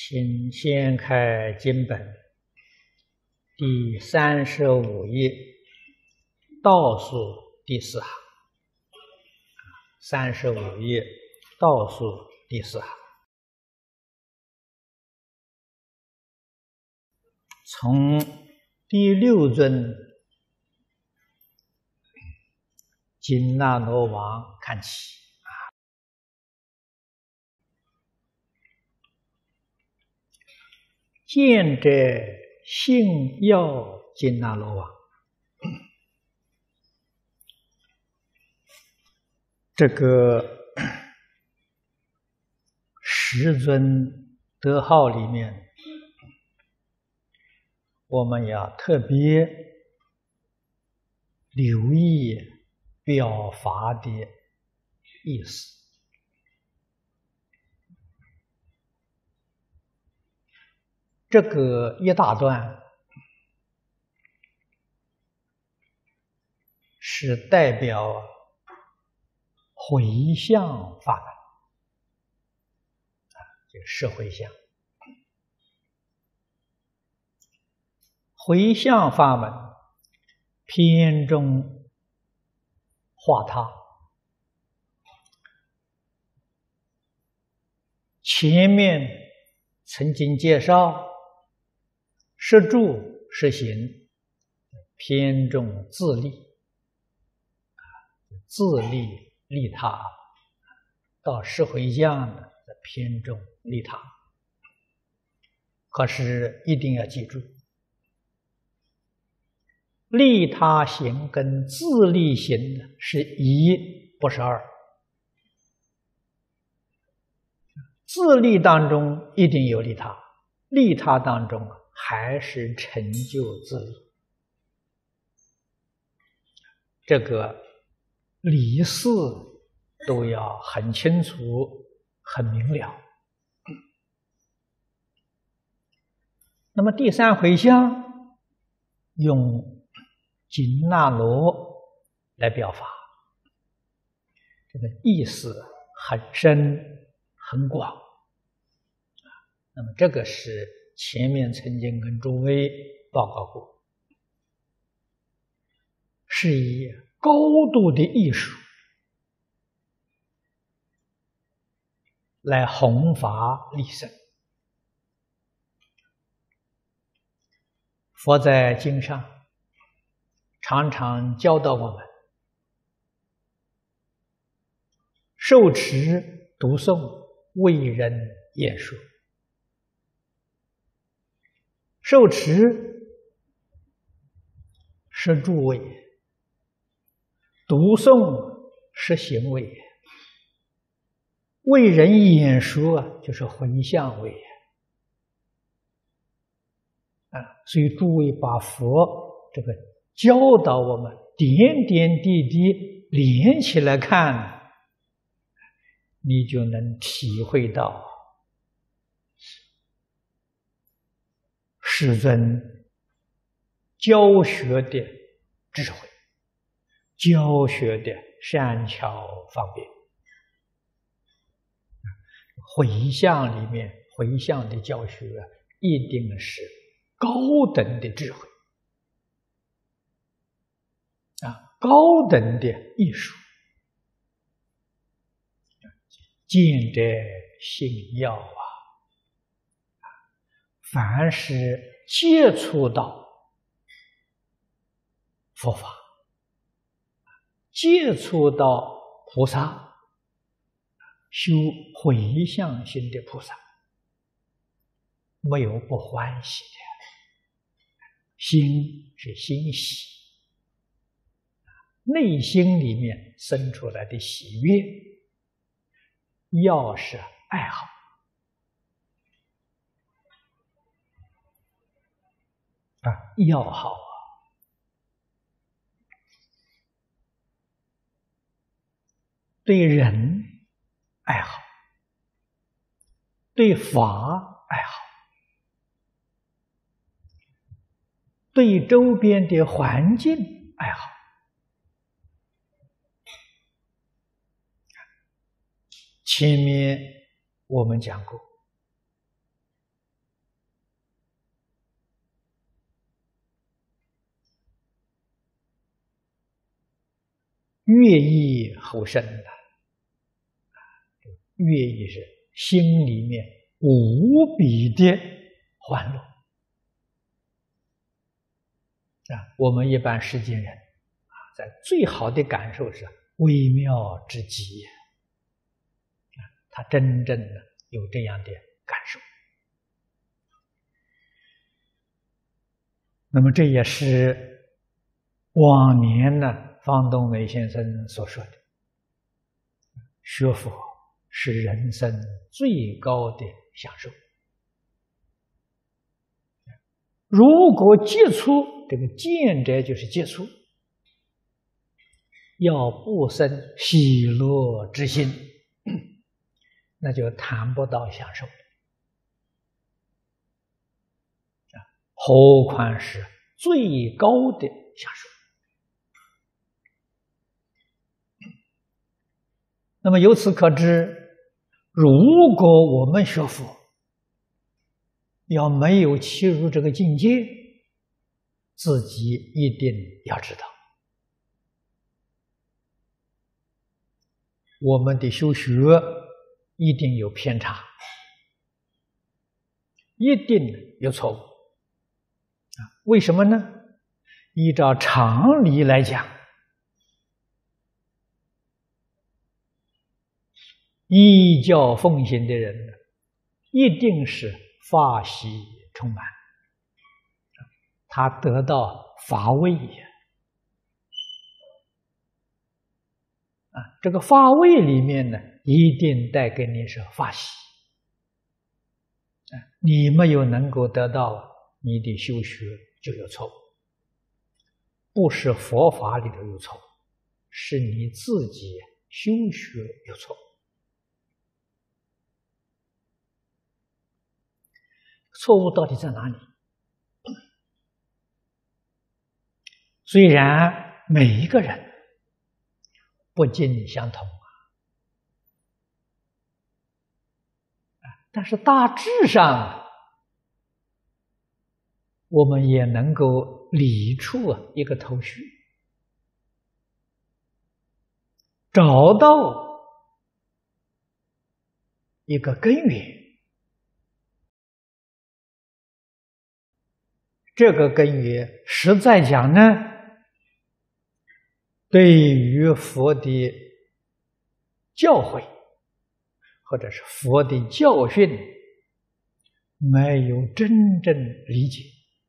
请先开经本第35页倒数第4行，35页倒数第4行，从第6尊紧那罗王看起。见者信要紧那罗王，这个10尊德号里面，我们要特别留意表法的意思。这个一大段是代表回向法门，是回向。回向法门偏重化他，前面曾经介绍实住实行，偏重自利，自利利他；到实回向呢，偏重利他。可是一定要记住，利他行跟自利行呢是1，不是2。自利当中一定有利他，利他当中还是成就自利，这个理事都要很清楚、很明了。那么第3回向用紧那罗来表法，这个意思很深很广。那么这个是前面曾经跟诸位报告过，是以高度的艺术来弘法利生。佛在经上常常教导我们，受持读诵为人演说，受持是助位，读诵是行为，为人演说就是回向位。所以诸位把佛这个教导我们点点滴滴连起来看，你就能体会到世尊教学的智慧，教学的善巧方便。回向里面，回向的教学一定是高等的智慧，高等的艺术。见者信要凡是接触到佛法，接触到菩萨，修回向心的菩萨，没有不欢喜的，心是欣喜，内心里面生出来的喜悦，要是爱好，要好对人爱好，对法爱好，对周边的环境爱好。前面我们讲过， 悦意后生的，悦意是心里面无比的欢乐我们一般世间人在最好的感受是微妙之极他真正的有这样的感受。那么这也是往年呢方东梅先生所说的，学佛是人生最高的享受。如果接触这个见者就是接触，要不生喜乐之心，那就谈不到享受何况是最高的享受。那么由此可知，如果我们学佛要没有切入这个境界，自己一定要知道，我们的修学一定有偏差，一定有错误为什么呢？依照常理来讲，依教奉行的人一定是法喜充满，他得到法味这个法味里面呢，一定带给你是法喜你没有能够得到，你的修学就有错误，不是佛法里头有错误，是你自己修学有错误。错误到底在哪里？虽然每一个人不尽相同但是大致上我们也能够理出一个头绪，找到一个根源。这个根源实在讲呢，对于佛的教诲或者是佛的教训没有真正理解，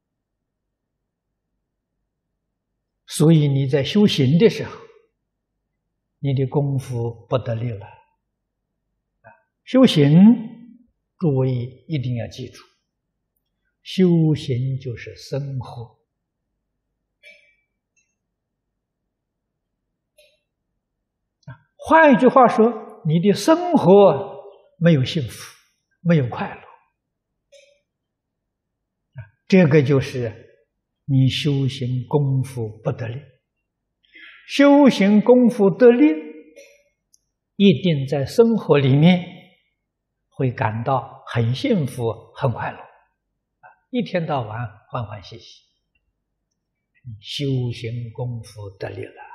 所以你在修行的时候，你的功夫不得力了。修行，诸位一定要记住，修行就是生活。换一句话说，你的生活没有幸福，没有快乐，这个就是你修行功夫不得力。修行功夫得力，一定在生活里面会感到很幸福、很快乐，一天到晚欢欢喜喜。修行功夫得力了。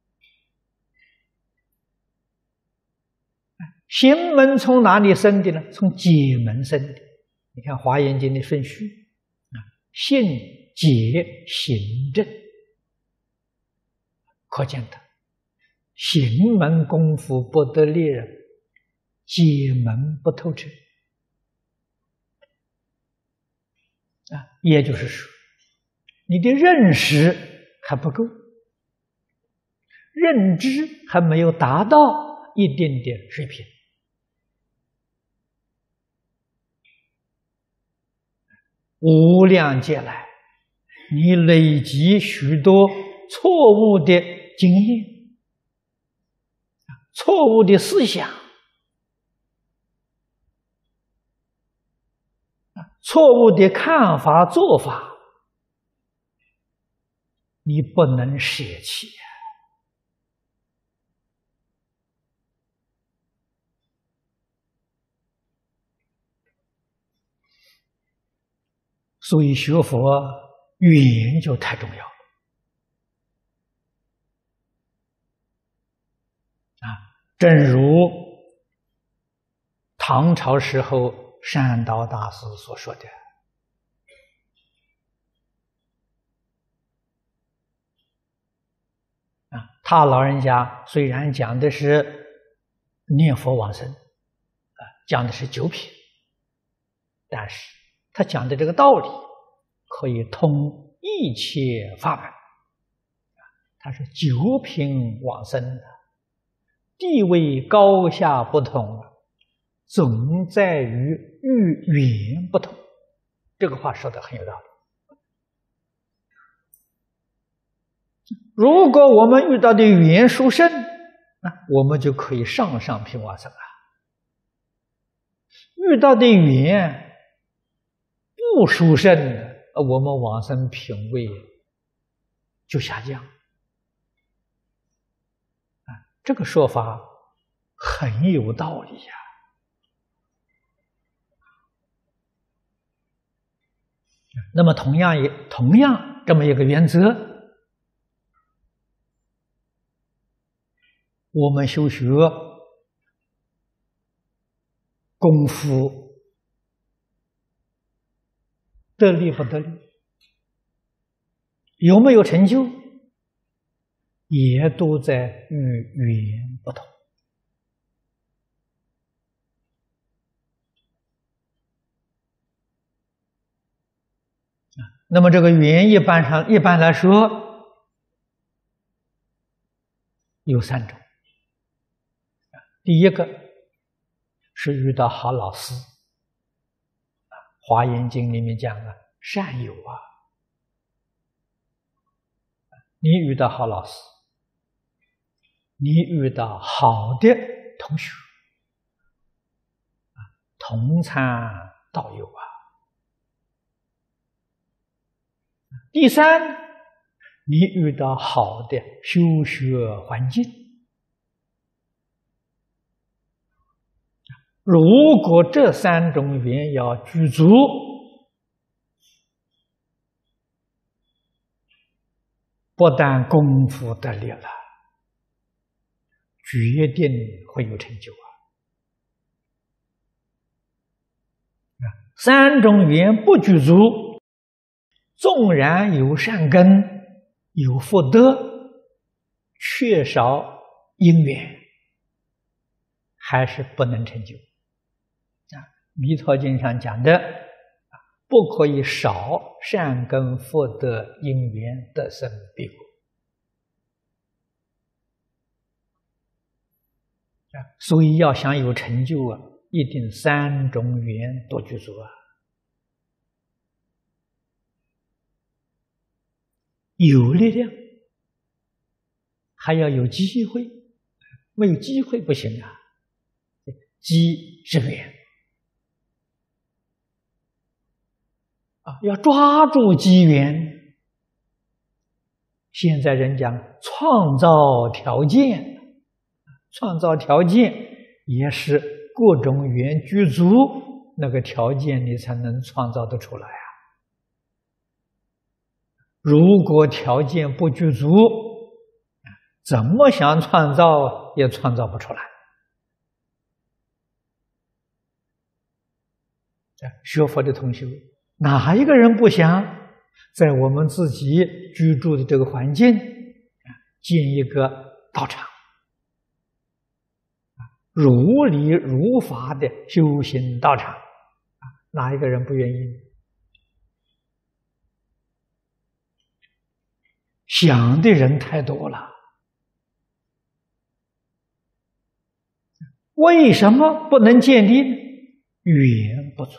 行门从哪里生的呢？从解门生的。你看《华严经》的顺序信、解、行、证，可见的行门功夫不得力，解门不透彻也就是说，你的认识还不够，认知还没有达到一定的水平。无量劫来，你累积许多错误的经验、错误的思想、错误的看法、做法，你不能舍弃所以学佛缘就太重要了。 正如唐朝时候善导大师所说的他老人家虽然讲的是念佛往生讲的是九品，但是他讲的这个道理可以通一切法门。他是九品往生的，地位高下不同，总在于遇缘不同。这个话说的很有道理。如果我们遇到的缘殊胜，我们就可以上品往生了。遇到的缘不殊胜，我们往生品位就下降。这个说法很有道理呀。那么同样这么一个原则，我们修学功夫得力不得力，有没有成就，也都在与缘不同。那么这个缘一般来说有3种。第一个是遇到好老师，华严经里面讲善友你遇到好老师，你遇到好的同学同参道友第三，你遇到好的修学环境。如果这3种缘要具足，不但功夫得力了，决定会有成就3种缘不具足，纵然有善根有福德，缺少因缘，还是不能成就。弥陀经上讲的不可以少善根福德因缘得生彼国。所以要想有成就一定3种缘都具足有力量，还要有机会，没有机会不行机是缘要抓住机缘。现在人讲创造条件，创造条件也是各种缘具足，那个条件你才能创造得出来如果条件不具足，怎么想创造也创造不出来。学佛的同学，哪一个人不想在我们自己居住的这个环境建一个道场，如理如法的修行道场，哪一个人不愿意？想的人太多了。为什么不能建立？缘不足。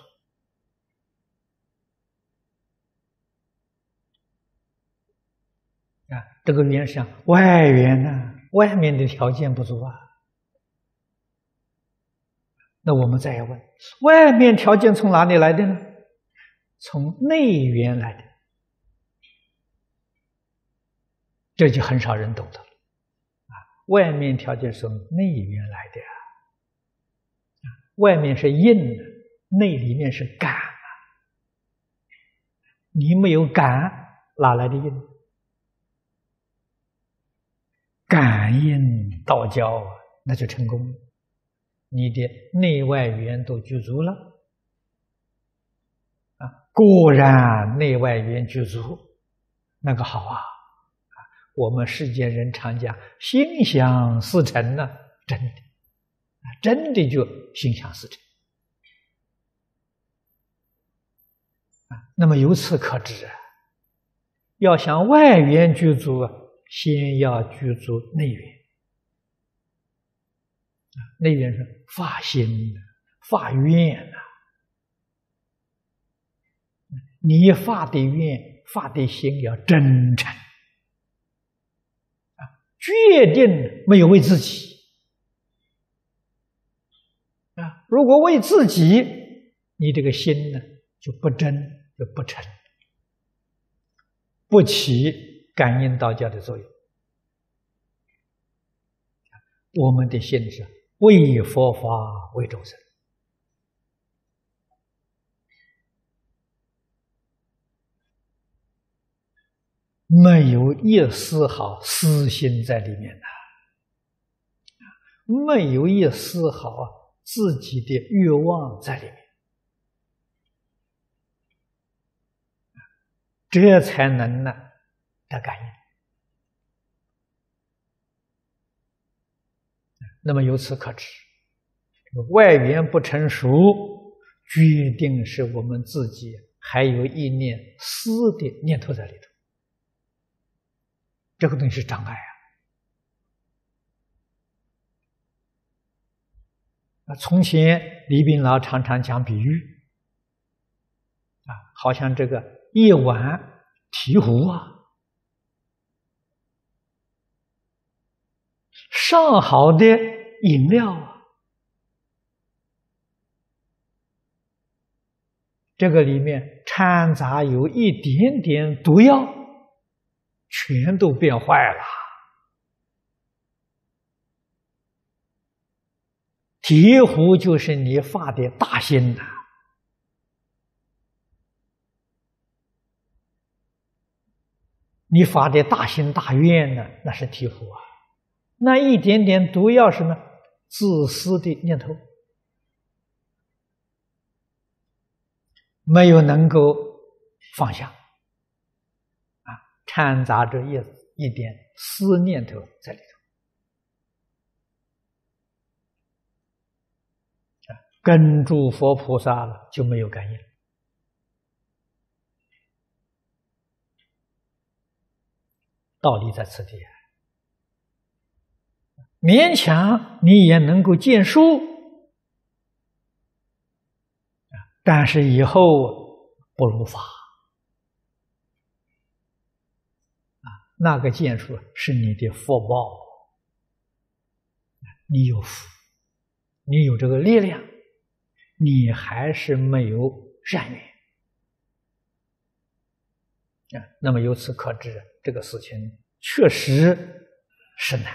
这个缘是外缘外面的条件不足那我们再问，外面条件从哪里来的呢？从内缘来的。这就很少人懂得了外面条件是从内缘来的外面是因内里面是感你没有感，哪来的因？感应道交那就成功了，你的内外缘都具足了。果然内外缘具足，那个好啊！我们世间人常讲心想事成呢，真的就心想事成。那么由此可知啊，要想外缘具足啊，先要具足内缘。内缘是发心、发愿呐。你发的愿、发的心要真诚决定没有为自己如果为自己，你这个心呢就不真，就不诚，不起感应道教的作用。我们的心是为佛法，为众生。没有一丝毫私心在里面的，没有一丝毫自己的欲望在里面，这才能得感应。那么由此可知，外缘不成熟，决定是我们自己还有一念私的念头在里头。这个东西是障碍从前李炳老常常讲比喻好像这个一碗醍醐上好的饮料这个里面掺杂有一点点毒药，全都变坏了。醍醐就是你发的大心你发的大心大愿那是醍醐那一点点毒药是呢，自私的念头，没有能够放下掺杂着一点私念头在里头跟诸佛菩萨了就没有感应。道理在此地勉强你也能够见书但是以后不如法那个见书是你的福报，你有福，你有这个力量，你还是没有善缘那么由此可知，这个事情确实是难。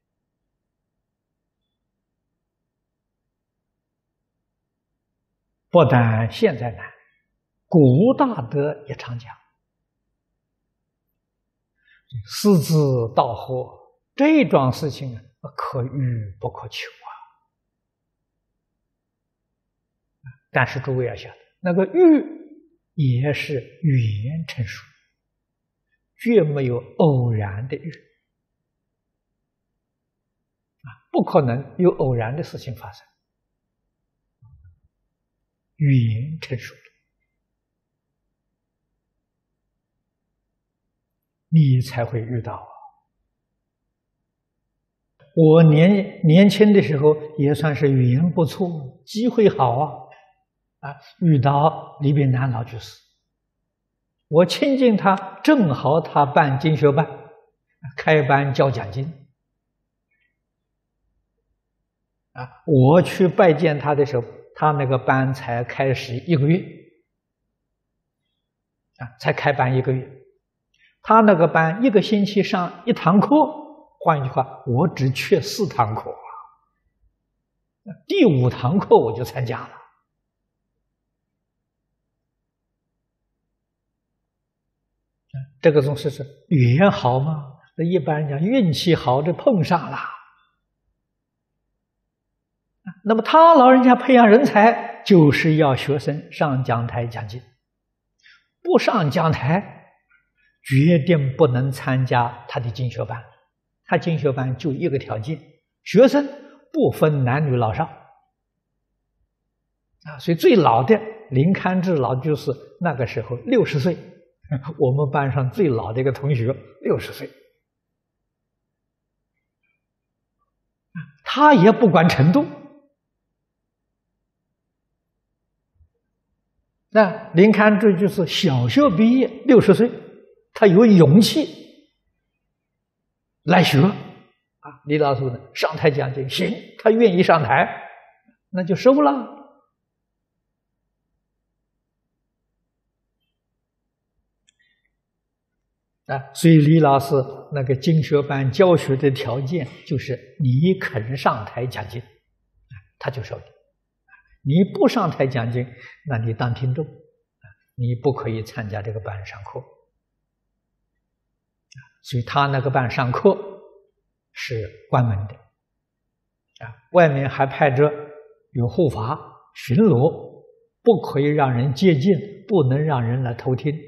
不但现在难，古大德也常讲私自到货这桩事情可遇不可求但是诸位要晓得，那个遇也是缘成熟，绝没有偶然的遇不可能有偶然的事情发生，缘成熟了，你才会遇到我年轻的时候也算是缘不错，机会好遇到李炳南老居士，我亲近他，正好他办经学班，开班教讲经我去拜见他的时候，他那个班才开始1个月才开班1个月，他那个班1个星期上1堂课，换一句话，我只缺4堂课第5堂课我就参加了这个东西是缘好吗？一般人讲运气好的碰上了那么他老人家培养人才，就是要学生上讲台讲经，不上讲台，决定不能参加他的经学班。他经学班就一个条件，学生不分男女老少。所以最老的林堪智老居士那个时候60岁，我们班上最老的一个同学60岁，他也不管程度。那林堪智就是小学毕业60岁，他有勇气来学李老师呢上台讲经，行，他愿意上台，那就收了。所以李老师那个经学班教学的条件就是你肯上台讲经，他就收你。你不上台讲经，那你当听众，你不可以参加这个班上课。所以他那个班上课是关门的，外面还派着有护法巡逻，不可以让人接近，不能让人来偷听。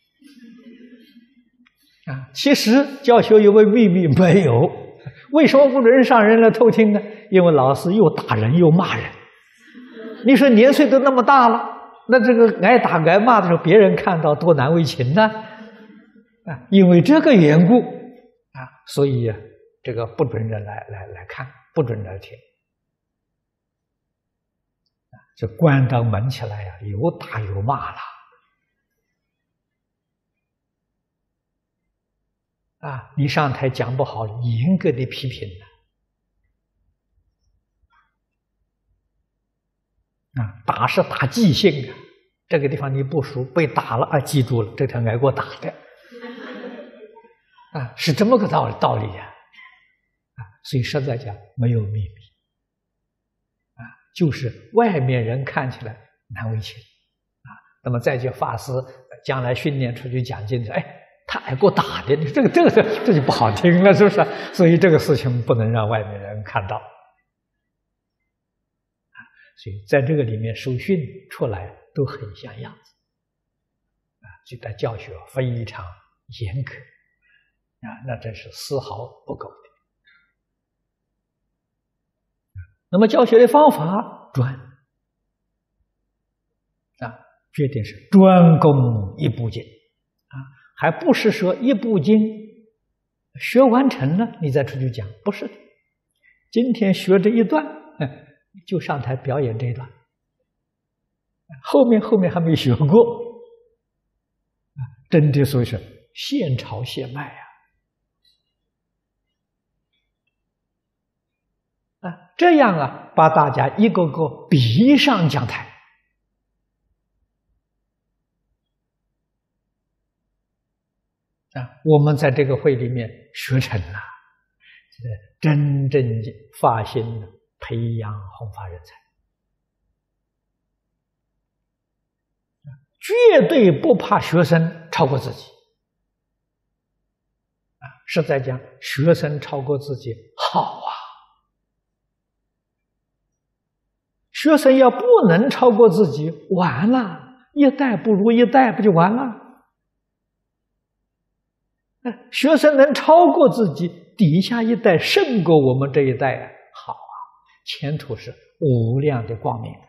其实教学有个秘密没有，为什么不能让人来偷听呢？因为老师又打人又骂人。你说年岁都那么大了，那这个挨打挨骂的时候，别人看到多难为情呢？因为这个缘故所以这个不准人来看，不准来听。就关到门起来有打有骂了。你上台讲不好，严格的批评打是打记性这个地方你不熟，被打了记住了，这条挨过打的是这么个道理所以实在讲没有秘密就是外面人看起来难为情那么再就法师将来训练出去讲经的，他挨过打的，这就不好听了，是不是？所以这个事情不能让外面人看到。所以在这个里面受训出来都很像样子这个教学非常严格那真是丝毫不够的。那么教学的方法专决定是专攻一部经还不是说一部经学完成了你再出去讲，不是的。今天学这一段就上台表演这一段，后面还没学过真的所以是现炒现卖这样把大家一个个逼上讲台我们在这个会里面学成了真正发心培养弘法人才，绝对不怕学生超过自己实在讲学生超过自己好学生要不能超过自己完了，一代不如一代，不就完了？学生能超过自己，底下一代胜过我们这一代好前途是无量的光明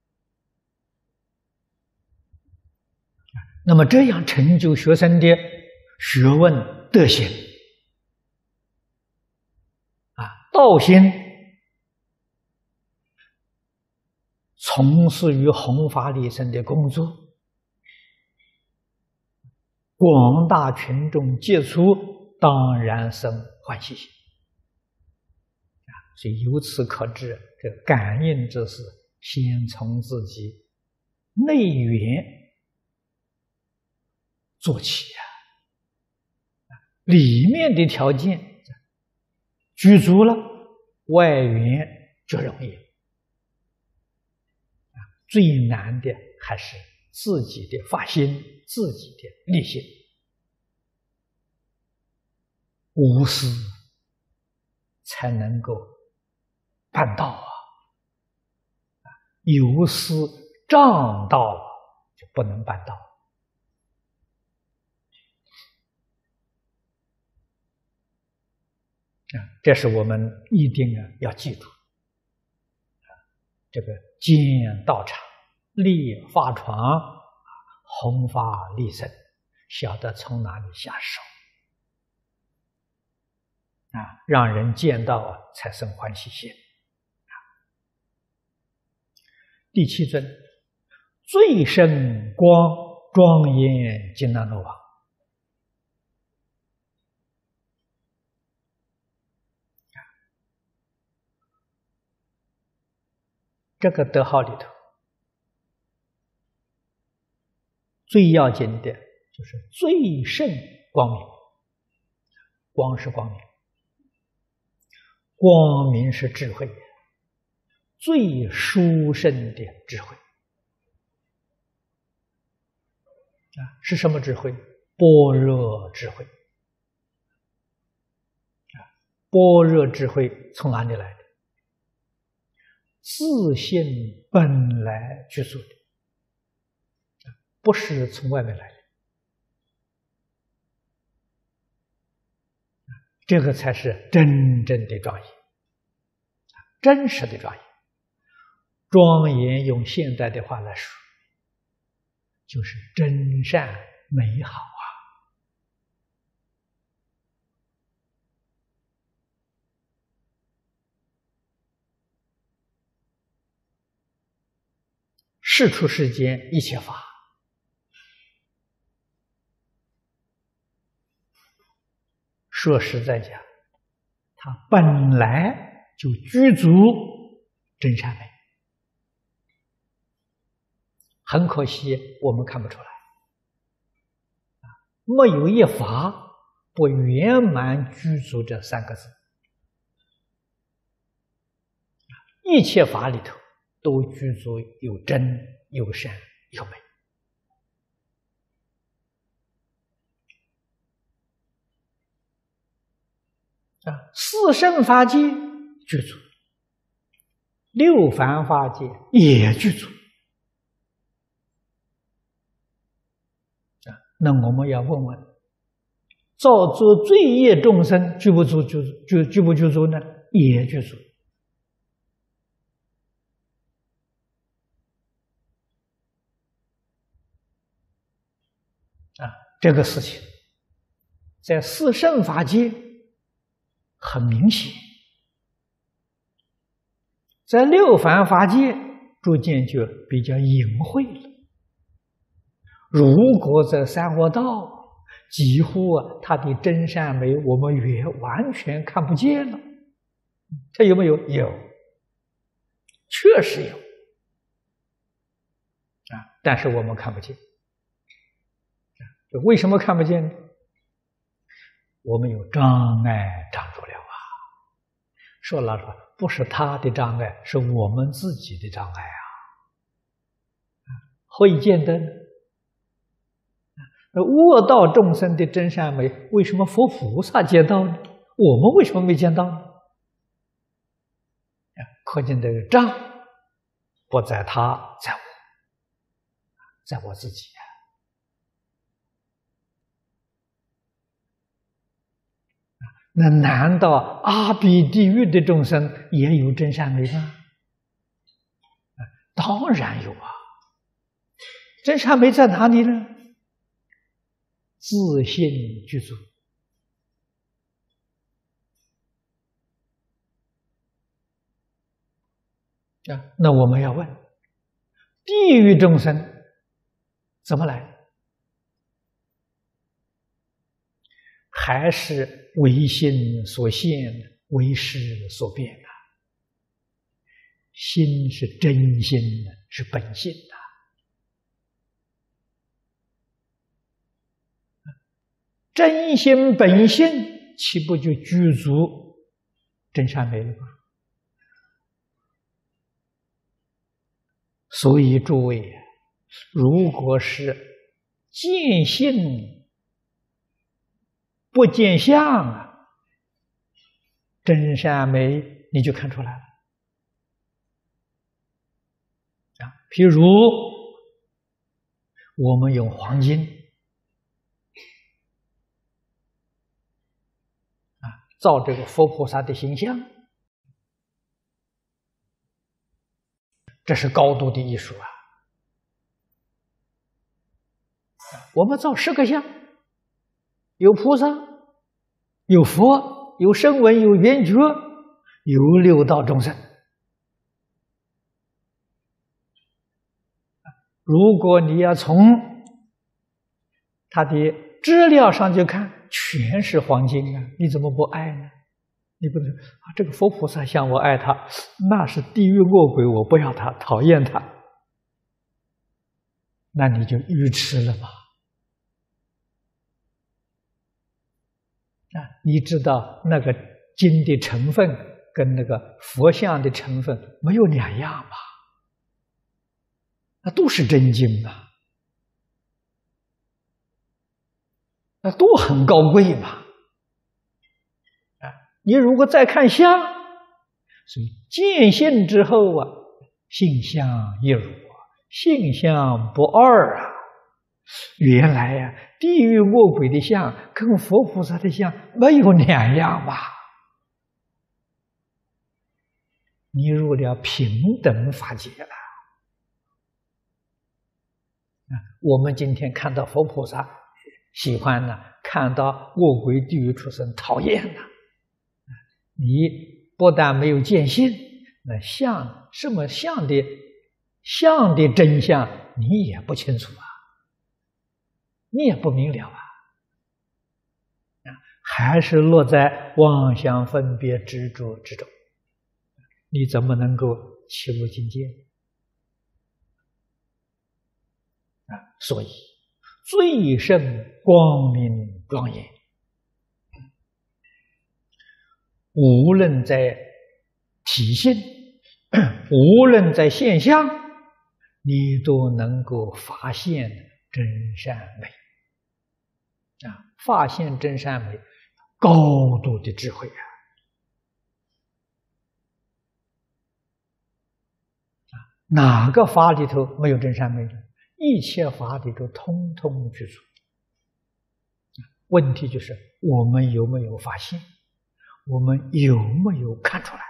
那么这样成就学生的学问德行道心，从事于弘法利生的工作，广大群众接触，当然生欢喜心所以由此可知，这感应之事先从自己内缘做起里面的条件具足了，外缘就容易最难的还是自己的发心，自己的立心，无私才能够办到有司障道就不能办道。这是我们一定要记住。这个建道场、立法床、弘法利生，晓得从哪里下手让人见到才生欢喜心。第七尊，最胜光庄严金刚罗王。这个德号里头，最要紧的就是最胜光明。光是光明，光明是智慧，最殊胜的智慧是什么智慧？般若智慧般若智慧从哪里来的？自性本来具足的，不是从外面来的。这个才是真正的庄严，真实的庄严。庄严用现代的话来说，就是真善美好世出世间一切法，说实在讲，它本来就具足真善美，很可惜我们看不出来，没有一法不圆满具足这三个字，一切法里头都具足有真、有善、有美。四圣法界具足，六凡法界也具足。那我们要问问，造作罪业众生具不具足呢？也具足。这个事情在四圣法界很明显，在六凡法界逐渐就比较隐晦了。如果在三恶道，几乎它的真善美我们也完全看不见了。它有没有？有，确实有但是我们看不见。为什么看不见呢？我们有障碍障住了说老实话，不是他的障碍，是我们自己的障碍何以见得呢？恶道众生的真善美，为什么佛菩萨见到呢？我们为什么没见到呢？可见这个障不在他，在我，在我自己那难道阿鼻地狱的众生也有真善美吗？当然有真善美在哪里呢？自性具足。那我们要问，地狱众生怎么来？还是唯心所现，唯识所变心是真心是本性真心本性岂不就具足真善美了吗？所以诸位，如果是见性不见相真善美你就看出来了。 譬如我们用黄金造这个佛菩萨的形象，这是高度的艺术啊！我们造10个像，有菩萨，有佛，有声闻，有缘觉，有六道众生。如果你要从它的质料上去看，全是黄金啊！你怎么不爱呢？你不能这个佛菩萨像我爱他，那是地狱恶鬼，我不要他，讨厌他，那你就愚痴了嘛！你知道那个金的成分跟那个佛像的成分没有两样嘛？那都是真金嘛，那都很高贵嘛。你如果再看相，所以见性之后啊，性相一如啊，性相不二啊。原来呀，地狱恶鬼的相跟佛菩萨的相没有两样嘛。你入了平等法界了。我们今天看到佛菩萨喜欢呢，看到恶鬼地狱畜生讨厌呢。你不但没有见性，那相什么相的真相你也不清楚啊，你也不明了啊，还是落在妄想分别执着之中，你怎么能够起入境界？所以最胜光明庄严，无论在体性，无论在现象，你都能够发现真善美发现真善美，高度的智慧哪个法里头没有真善美呢？一切法里头通通具足。问题就是我们有没有发现，我们有没有看出来？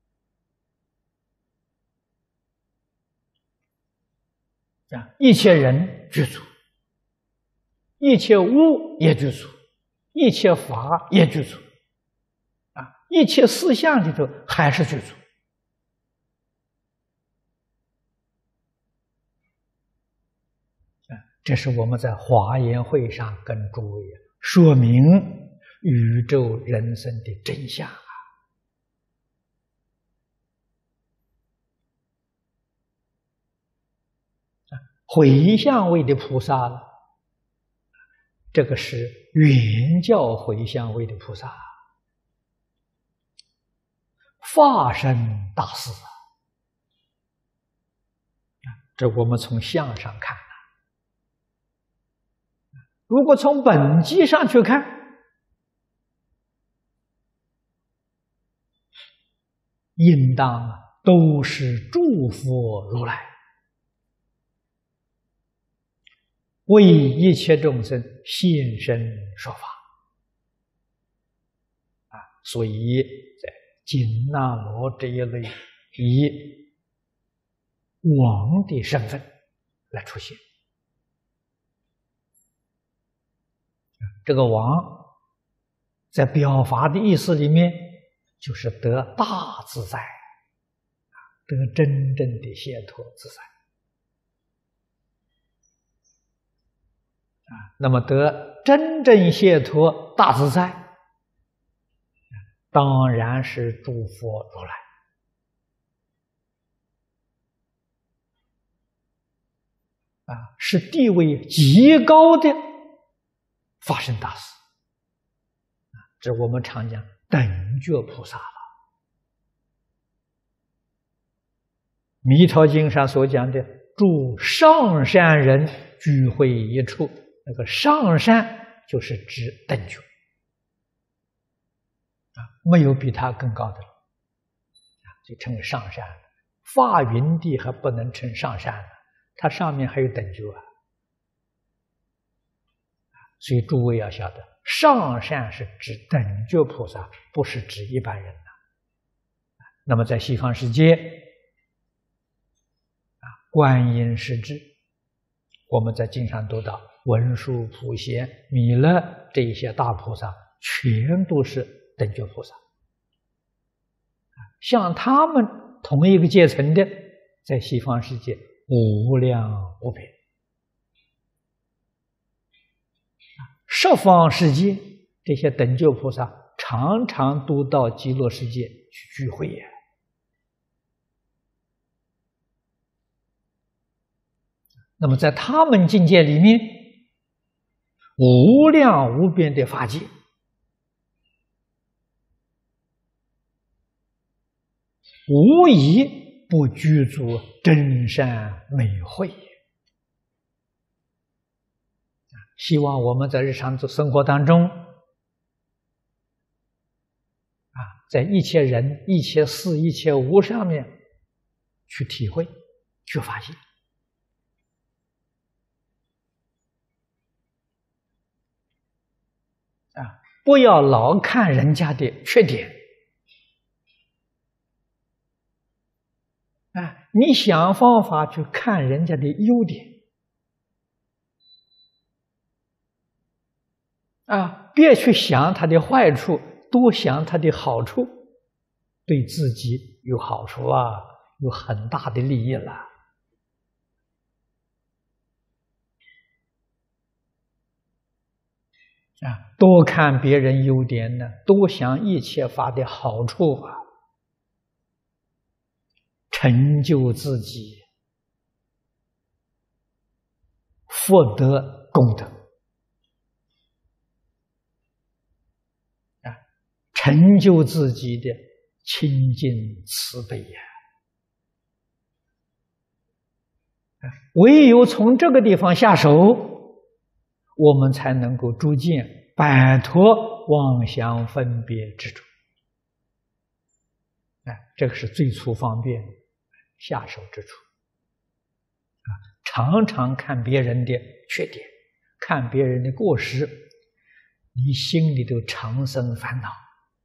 一切人具足，一切物也具足，一切法也具足，一切思想里头还是具足。这是我们在华严会上跟诸位说明宇宙人生的真相回向位的菩萨，这个是原教回向位的菩萨，法身大士这我们从相上看。如果从本机上去看，应当都是诸佛如来，为一切众生现身说法所以在紧那罗这一类以王的身份来出现。这个王在表法的意思里面，就是得大自在，得真正的解脱自在那么得真正解脱大自在，当然是诸佛如来是地位极高的法身大士这我们常讲等觉菩萨了。弥陀经上所讲的诸上善人聚会一处，那个上善就是指等觉没有比他更高的了就称为上善。 法云地还不能称上善呢，它上面还有等觉啊。所以诸位要晓得，上善是指等觉菩萨，不是指一般人呐。那么在西方世界，观音是指我们在经上读到文殊、普贤、弥勒这一些大菩萨，全都是等觉菩萨。像他们同一个阶层的，在西方世界无量无边。十方世界这些等觉菩萨常常都到极乐世界去聚会呀。那么在他们境界里面，无量无边的法界，无一不具足真善美慧。希望我们在日常生活当中，在一切人、一切事、一切物上面去体会、去发现。不要老看人家的缺点，你想方法去看人家的优点，别去想他的坏处，多想他的好处，对自己有好处啊，有很大的利益了。多看别人优点呢，多想一切法的好处啊，成就自己福德功德成就自己的清净慈悲呀。唯有从这个地方下手，我们才能够逐渐摆脱妄想分别执着。这个是最初方便下手之处。常常看别人的缺点，看别人的过失，你心里头常生烦恼。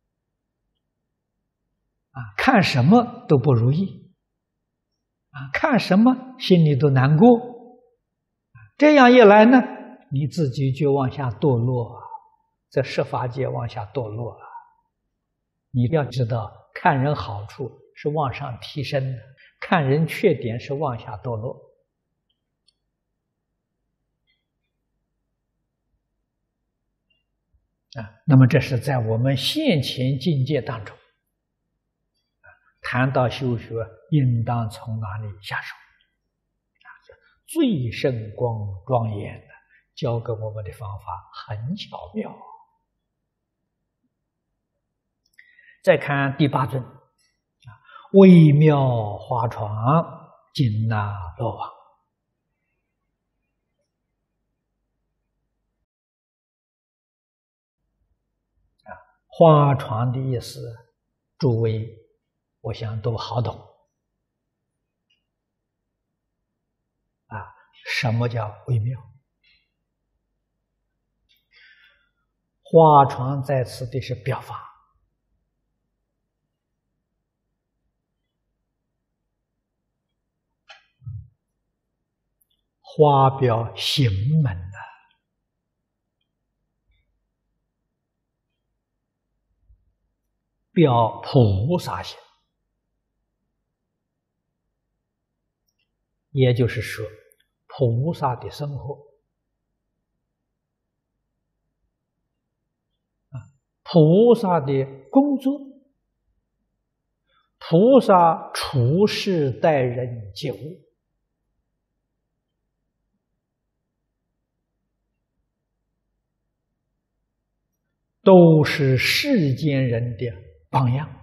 看什么都不如意，看什么心里都难过。这样一来呢，你自己就往下堕落，在十法界往下堕落。你要知道，看人好处是往上提升的，看人缺点是往下堕落。那么这是在我们现前境界当中，谈到修学，应当从哪里下手？最圣光庄严的教给我们的方法很巧妙。再看第八尊，微妙华床紧那罗网。华床的意思，诸位我想都好懂。什么叫微妙？华床在此的是表法，花表行门的，表菩萨行。也就是说，菩萨的生活，菩萨的工作，菩萨处事待人接物，都是世间人的榜样，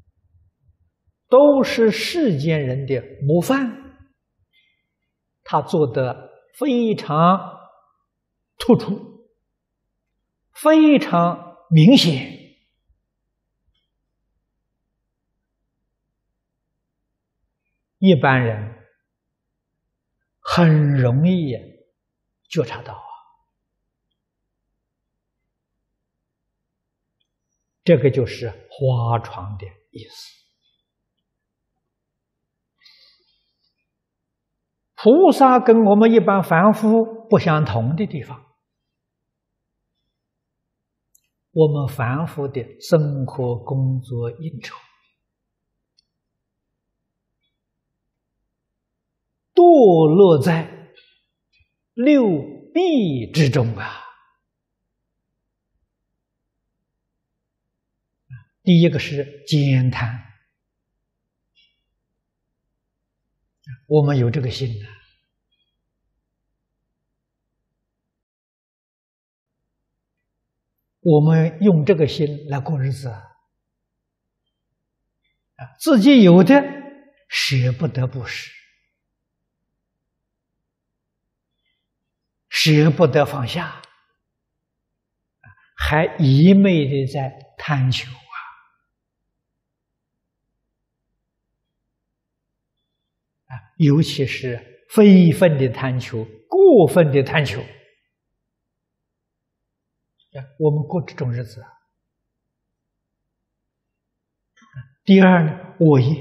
都是世间人的模范。他做得非常突出，非常明显。 一般人很容易觉察到啊。这个就是花床的意思。菩萨跟我们一般凡夫不相同的地方，我们凡夫的生活、工作、应酬，堕落在六弊之中啊。第一个是慳贪，我们有这个心呢，我们用这个心来过日子啊，自己有的舍不得布施，舍不得放下，还一昧的在贪求啊。尤其是非分的贪求、过分的贪求，我们过这种日子。第二呢，恶业，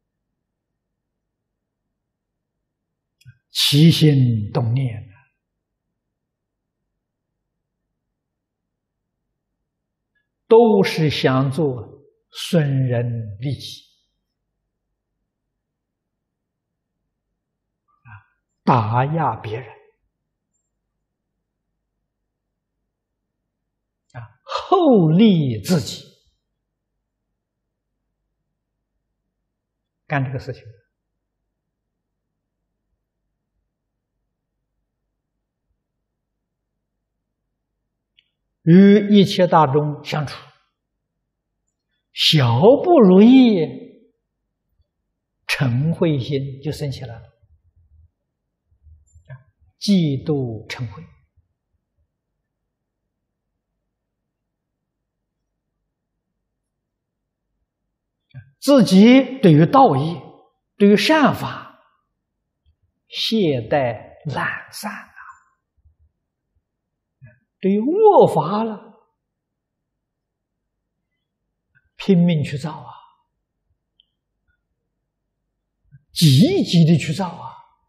起心动念，都是想做损人利己，打压别人，厚利自己，干这个事情。与一切大众相处，小不如意，嗔恚心就生起来了，嫉妒嗔恚。自己对于道义、对于善法懈怠懒散啊，对于恶法了拼命去造啊，积极的去造啊，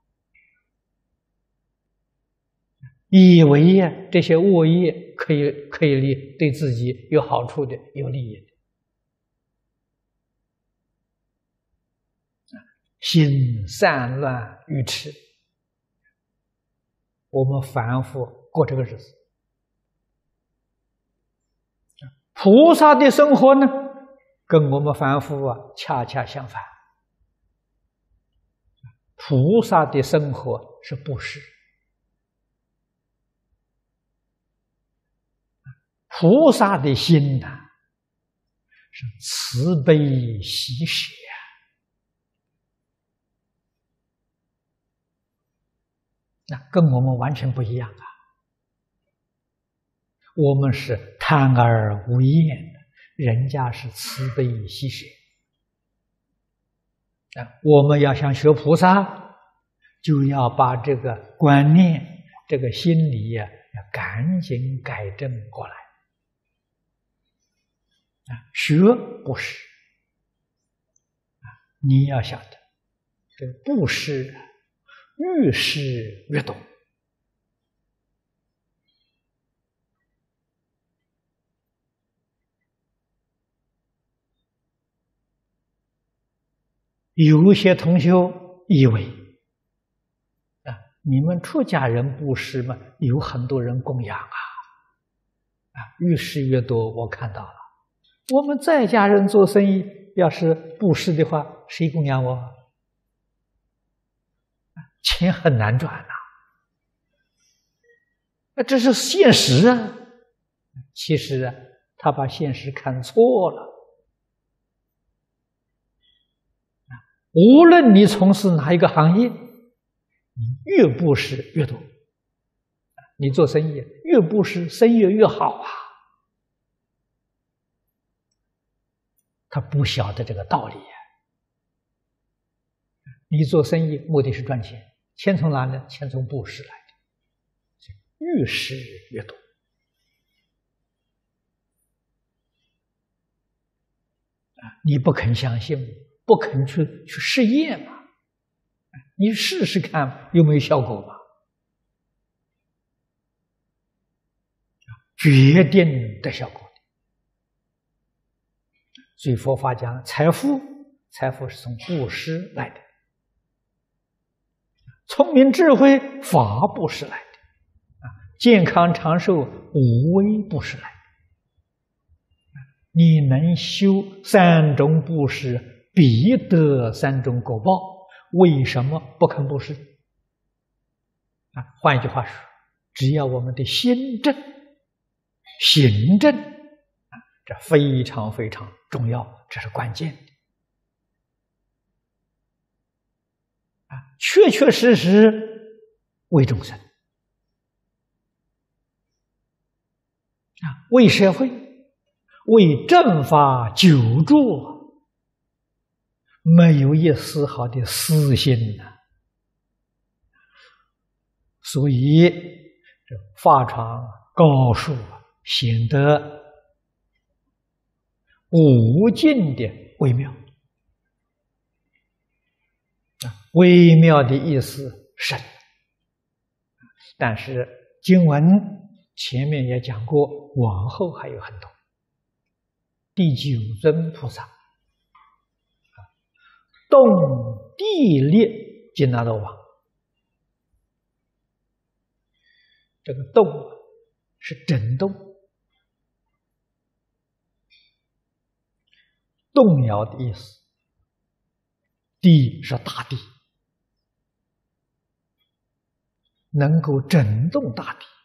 以为这些恶业可以对自己有好处的、有利益的。心散乱愚痴，我们凡夫过这个日子。菩萨的生活呢，跟我们凡夫恰恰相反。菩萨的生活是布施，菩萨的心是慈悲喜舍。那跟我们完全不一样啊！我们是贪而无厌的，人家是慈悲喜舍。我们要想学菩萨，就要把这个观念、这个心理要赶紧改正过来。学布施，你要晓得，这个布施越施越多。有些同学以为你们出家人布施嘛，有很多人供养越施越多。我看到了，我们在家人做生意，要是布施的话，谁供养我？钱很难赚这是现实啊。其实他把现实看错了。无论你从事哪一个行业，你越布施越多。你做生意越布施，生意越好啊。他不晓得这个道理你做生意目的是赚钱，钱从哪呢？钱从布施来的，越施越多。你不肯相信，不肯去试验嘛？你试试看有没有效果吧？决定的效果。所以佛法讲财富是从布施来的，聪明智慧法布施来的，健康长寿无为布施来的。你能修三种布施，必得三种果报，为什么不肯布施？换一句话说，只要我们的心正、行正，这非常非常重要，这是关键。确确实实为众生，为社会，为正法久住，没有一丝毫的私心呐。所以这法场高树显得无尽的微妙。微妙的意思深，但是经文前面也讲过，往后还有很多。第九尊菩萨动地裂紧那罗王，这个动是震动，动摇的意思。地是大地，能够震动大地，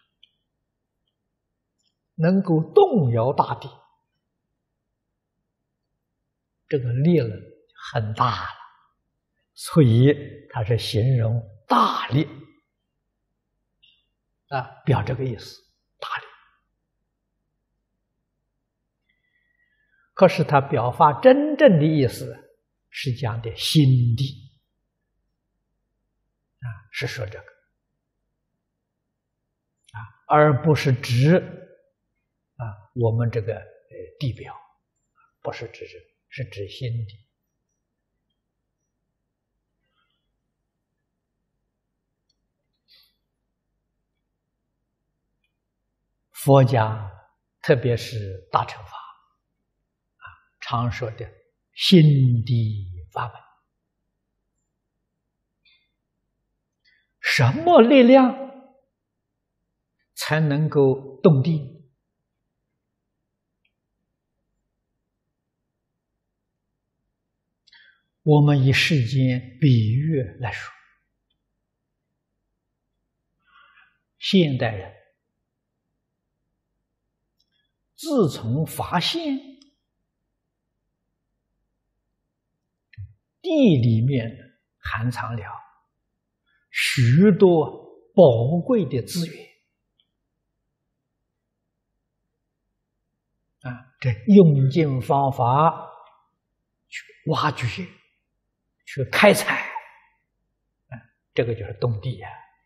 能够动摇大地，这个力了很大了，所以它是形容大力表这个意思，大力。可是它表发真正的意思是讲的心地是说这个而不是指我们这个地表，不是指这个，是指心地。佛家特别是大乘法常说的心地法门，什么力量才能够动地？我们以世间比喻来说，现代人自从发现地里面含藏了许多宝贵的资源这用尽方法去挖掘、去开采这个就是动地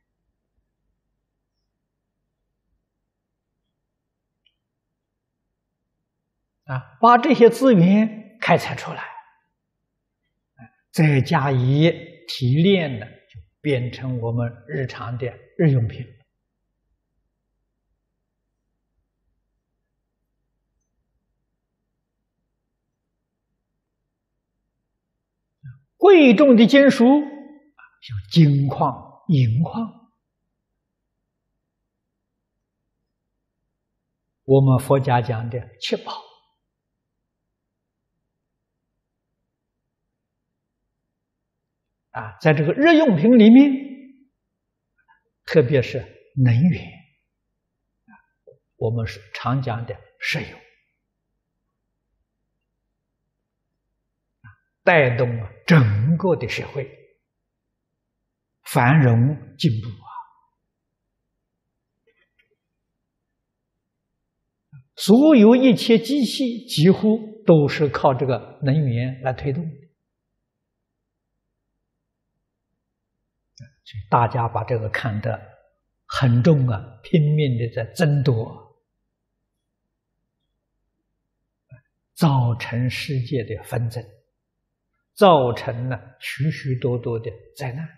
把这些资源开采出来，再加以提炼的，就变成我们日常的日用品。贵重的金属，像金矿、银矿，我们佛家讲的七宝。在这个日用品里面，特别是能源，我们是常讲的石油，带动了整个的社会繁荣进步所有一切机器几乎都是靠这个能源来推动的。 所以大家把这个看得很重啊，拼命的在争夺，造成世界的纷争，造成了许许多多的灾难。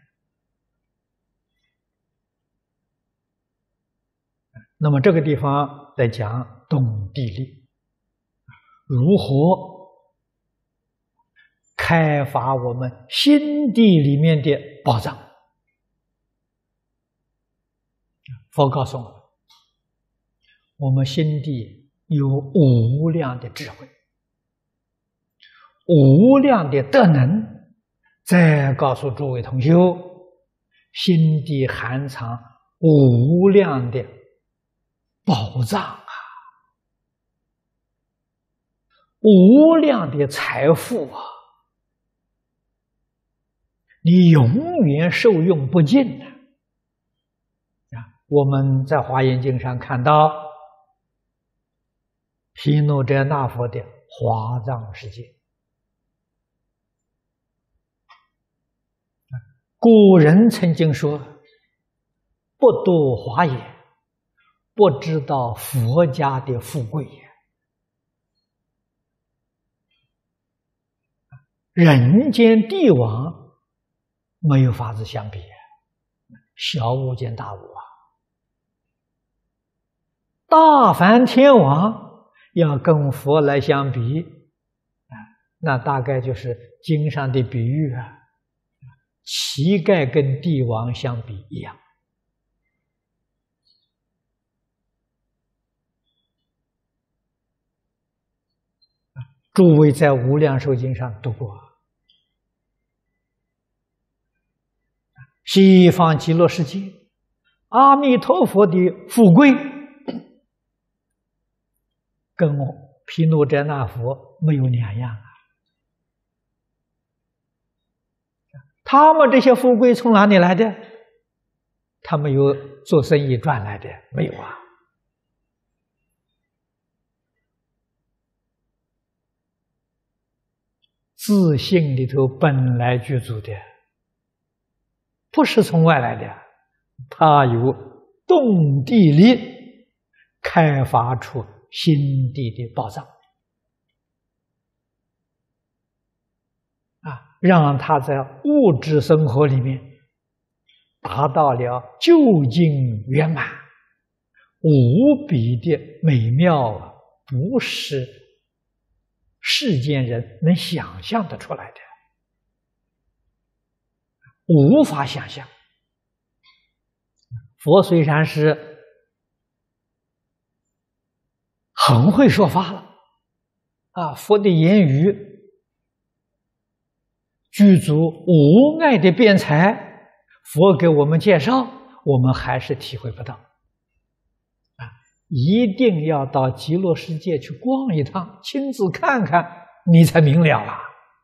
那么这个地方在讲动地力，如何开发我们心地里面的宝藏。佛告诉我们心地有无量的智慧，无量的德能。再告诉诸位同修，心地含藏无量的宝藏啊，无量的财富啊，你永远受用不尽的。我们在华严经上看到毗卢遮那佛的华藏世界，古人曾经说，不度华严，不知道佛家的富贵也。人间帝王没有法子相比，小巫见大巫啊。大梵天王要跟佛来相比，那大概就是经上的比喻啊，乞丐跟帝王相比一样。诸位在无量寿经上读过，西方极乐世界阿弥陀佛的富贵跟毗卢遮那佛没有两样啊。他们这些富贵从哪里来的？他们有做生意赚来的没有啊？自性里头本来具足的，不是从外来的，他有动地力开发出心地的宝藏啊，让他在物质生活里面达到了究竟圆满，无比的美妙啊，不是世间人能想象得出来的，无法想象。佛虽然是很会说法了啊，佛的言语具足无碍的辩才，佛给我们介绍，我们还是体会不到啊！一定要到极乐世界去逛一趟，亲自看看，你才明了啊！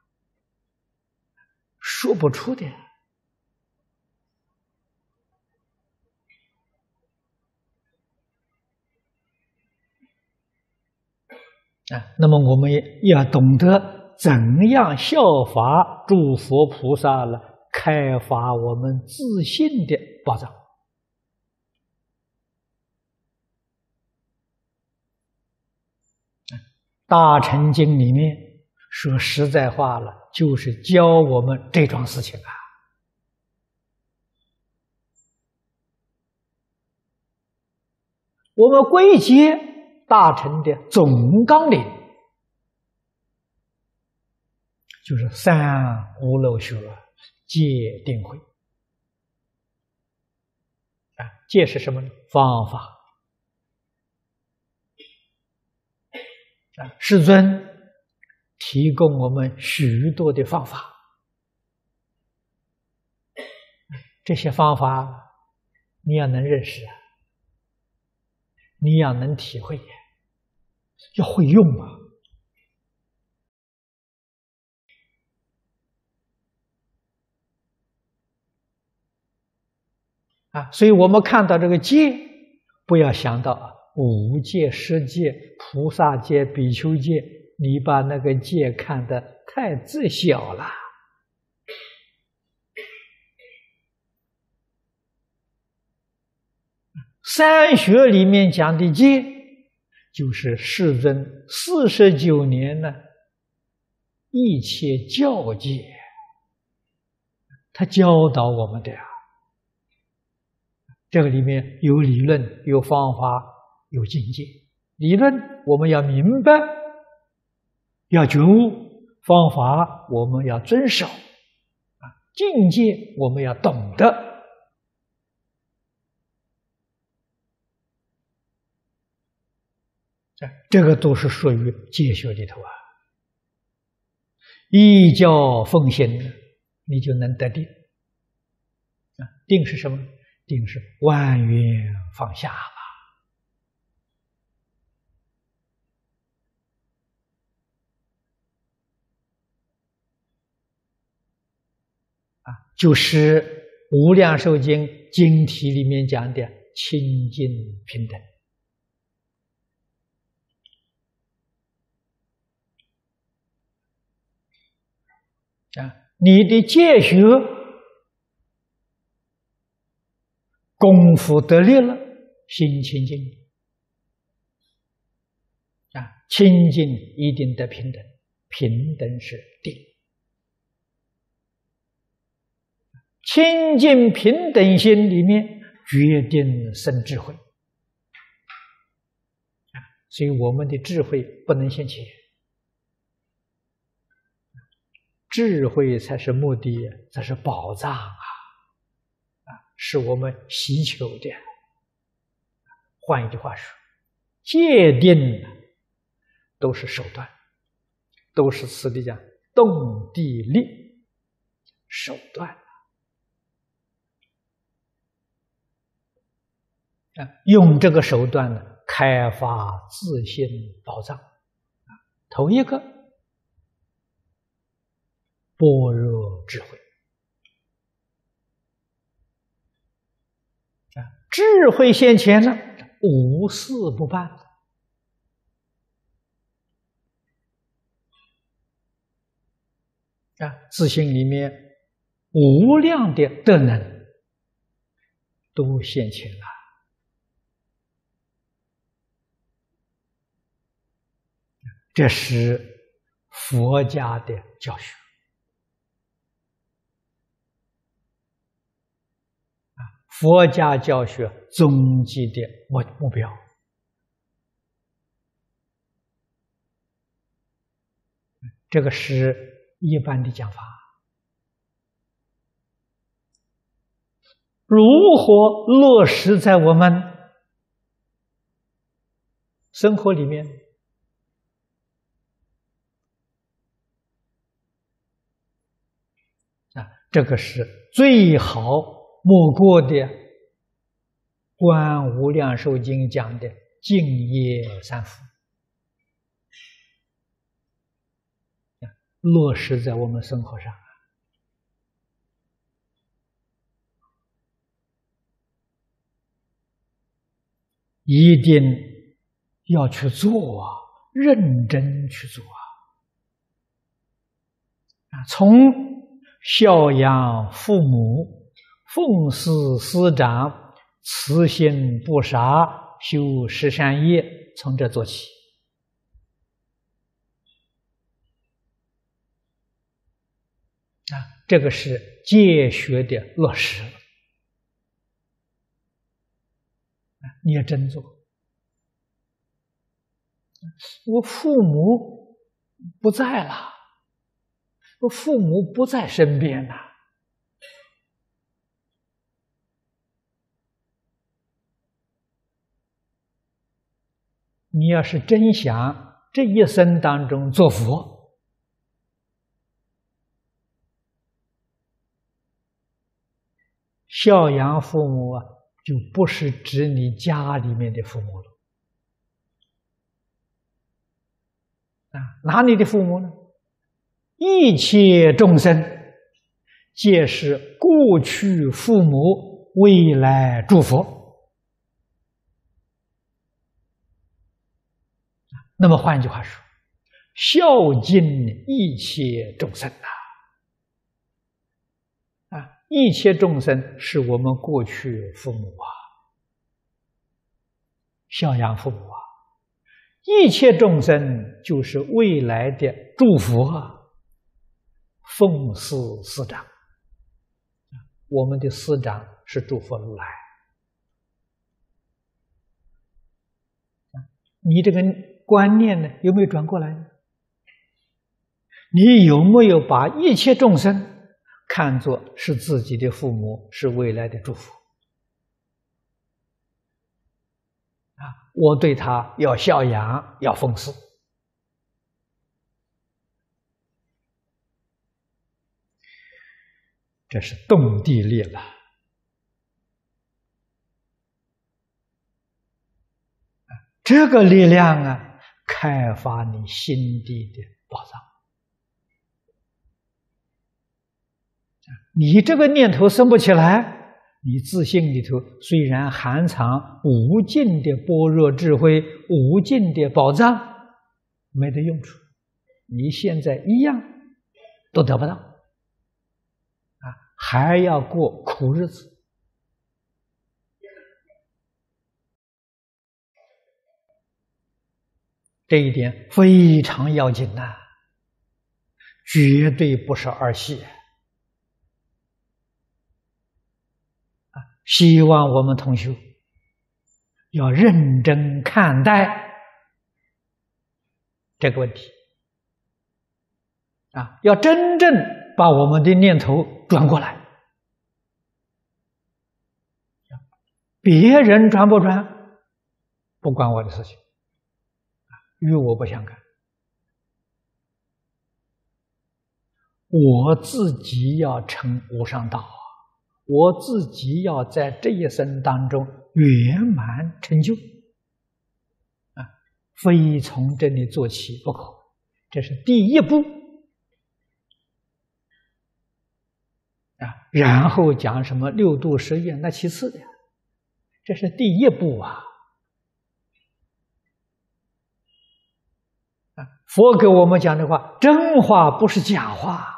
说不出的。那么我们也要懂得怎样效法诸佛菩萨了，开发我们自信的宝藏。大乘经里面说实在话了，就是教我们这桩事情啊。我们归结大乘的总纲领，就是三无漏学戒定慧啊。戒是什么呢？方法啊，世尊提供我们许多的方法，这些方法你要能认识啊，你要能体会，要会用啊！所以我们看到这个戒，不要想到五戒、十戒、菩萨戒、比丘戒，你把那个戒看得太自小了。 三学里面讲的戒，就是世尊49年呢，一切教戒，他教导我们的呀。这个里面有理论，有方法，有境界。理论我们要明白，要觉悟；方法我们要遵守，境界我们要懂得。这个都是属于戒学里头啊。依教奉行，你就能得定。定是什么？定是万缘放下了。就是《无量寿经》经题里面讲的清净平等。你的戒学功夫得力了，心清净，清净一定得平等，平等是定。清净平等心里面决定生智慧，所以我们的智慧不能现前，智慧才是目的，才是宝藏是我们希求的。换一句话说，戒定都是手段，都是此地讲动地力手段。用这个手段呢，开发自性宝藏。头一个，般若智慧。智慧现前呢，无事不办。自性里面无量的德能都现前了。这是佛家的教学。佛家教学终极的目标。这个是一般的讲法。如何落实在我们生活里面？这个是最好莫过的《观无量寿经》讲的净业三福，落实在我们生活上。一定要去做认真去做从孝养父母、奉事师长、慈心不杀、修十善业，从这做起。这个是戒学的落实。你要真做。我父母不在了。我父母不在身边呐，你要是真想这一生当中做佛，孝养父母就不是指你家里面的父母了哪里的父母呢？一切众生皆是过去父母，未来诸佛。那么换句话说，孝敬一切众生一切众生是我们过去父母孝养父母啊，一切众生就是未来的祝福啊，奉事师长，我们的师长是诸佛如来。你这个观念呢，有没有转过来呢？你有没有把一切众生看作是自己的父母，是未来的祝福？我对他要孝养，要奉事。这是动地力了。这个力量啊，开发你心地的宝藏。你这个念头生不起来，你自信里头虽然含藏无尽的般若智慧，无尽的宝藏，没得用处。你现在一样都得不到，还要过苦日子。这一点非常要紧呐，绝对不是儿戏。希望我们同学要认真看待这个问题要真正把我们的念头转过来。别人转不转不关我的事情，与我不相干。我自己要成无上道，我自己要在这一生当中圆满成就非从这里做起不可，这是第一步然后讲什么六度十业，那其次的，这是第一步佛给我们讲的话，真话不是假话，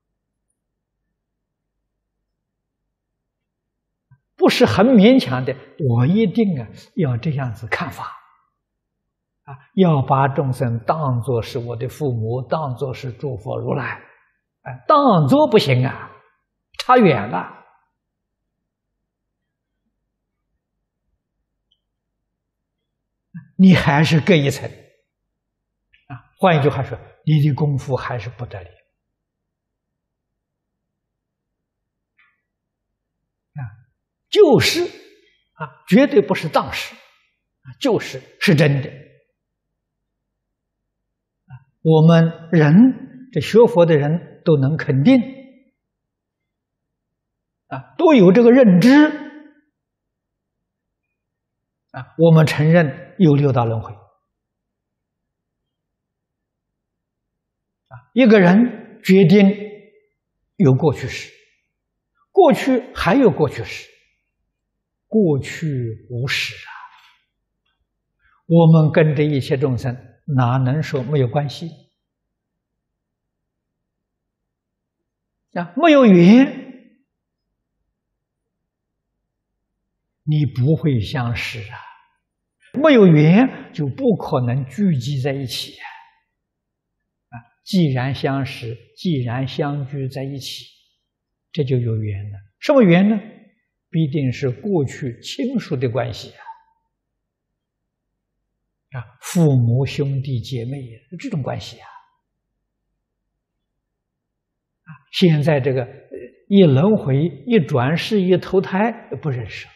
不是很勉强的。我一定要这样子看法要把众生当作是我的父母，当作是诸佛如来当作不行差远了。你还是隔一层换一句话说，你的功夫还是不得了就是绝对不是当时就是真的我们人这学佛的人都能肯定都有这个认知我们承认有六道轮回一个人决定有过去式，过去还有过去式，过去无始我们跟这一切众生哪能说没有关系没有缘你不会相识没有缘就不可能聚集在一起既然相识，既然相聚在一起，这就有缘了。什么缘呢？必定是过去亲属的关系父母兄弟姐妹这种关系现在这个一轮回一转世一投胎不认识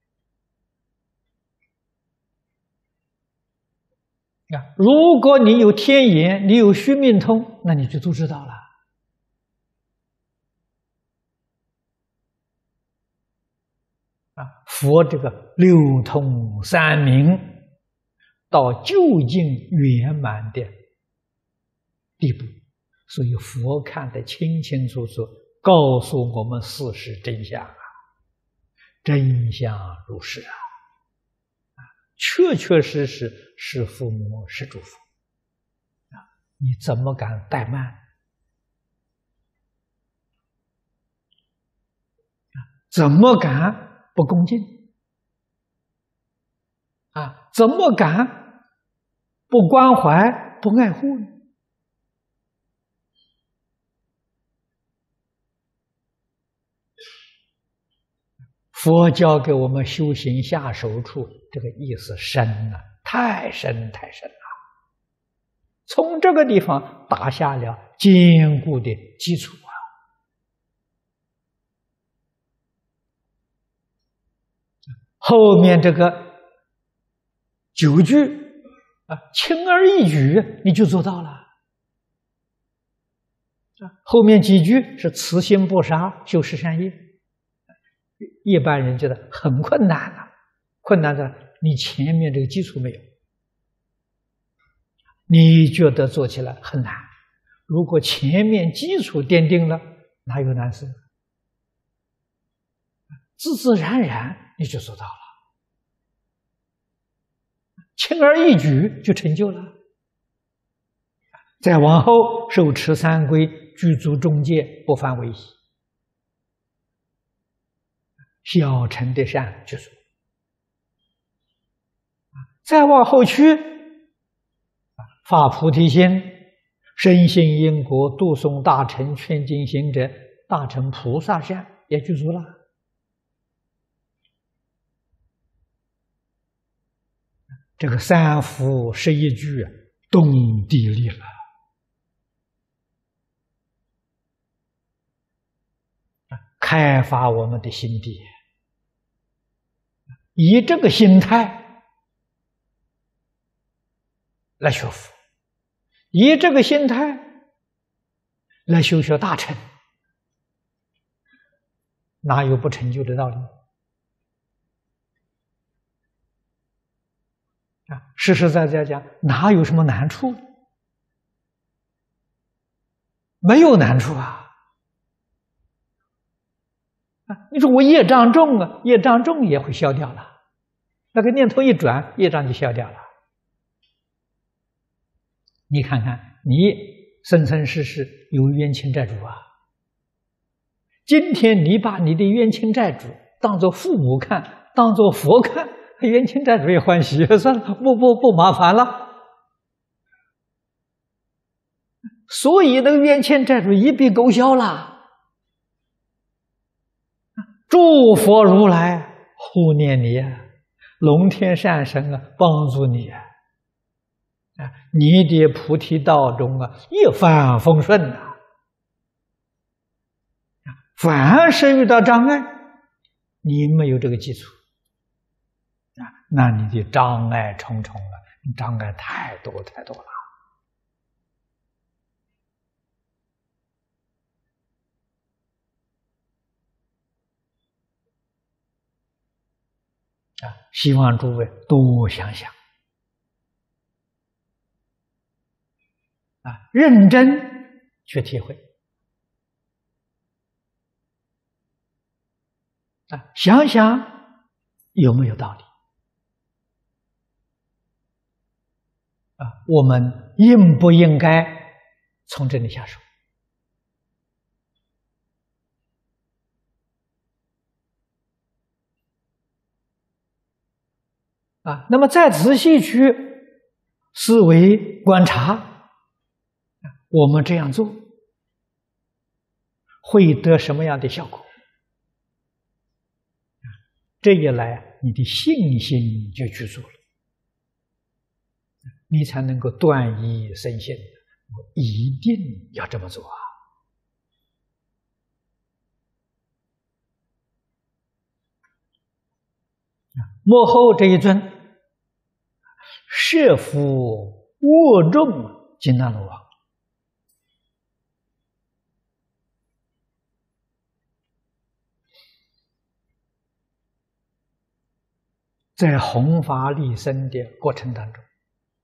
如果你有天眼，你有须命通，那你就都知道了佛这个六通三明到究竟圆满的地步，所以佛看得清清楚楚，告诉我们事实真相真相如是确确实实是父母是诸佛你怎么敢怠慢怎么敢不恭敬怎么敢不关怀、不爱护呢？佛教给我们修行下手处，这个意思深了，太深太深了。从这个地方打下了坚固的基础啊！后面这个9句轻而易举，你就做到了。后面几句是慈心不杀，修十善业。一般人觉得很困难了，困难在你前面这个基础没有，你觉得做起来很难。如果前面基础奠定了，哪有难事？自自然然你就做到了，轻而易举就成就了。再往后受持三规，具足众戒，不犯违习，小乘的善去做。再往后去，发菩提心，深信因果，度诵大乘，劝进行者，大乘菩萨善也具足了。这个三福11句动地力了。开发我们的心地，以这个心态来学佛，以这个心态来修学大乘，哪有不成就的道理？实实在在讲，哪有什么难处？没有难处啊！你说我业障重啊，业障重也会消掉了，那个念头一转，业障就消掉了。你看看，你生生世世有冤亲债主啊，今天你把你的冤亲债主当作父母看，当作佛看，冤亲债主也欢喜，算了，不麻烦了。所以那个冤亲债主一笔勾销了。诸佛如来护念你啊，龙天善神帮助你啊，你的菩提道中一帆风顺啊。凡是遇到障碍，你没有这个基础那你的障碍重重了，障碍太多太多了。希望诸位多想想认真去体会想想有没有道理我们应不应该从这里下手？那么再仔细去思维观察，我们这样做会得什么样的效果？这一来，你的信心就具足了，你才能够断疑生信。我一定要这么做啊！幕后这一尊摄伏握众金刚罗王，在弘法利生的过程当中，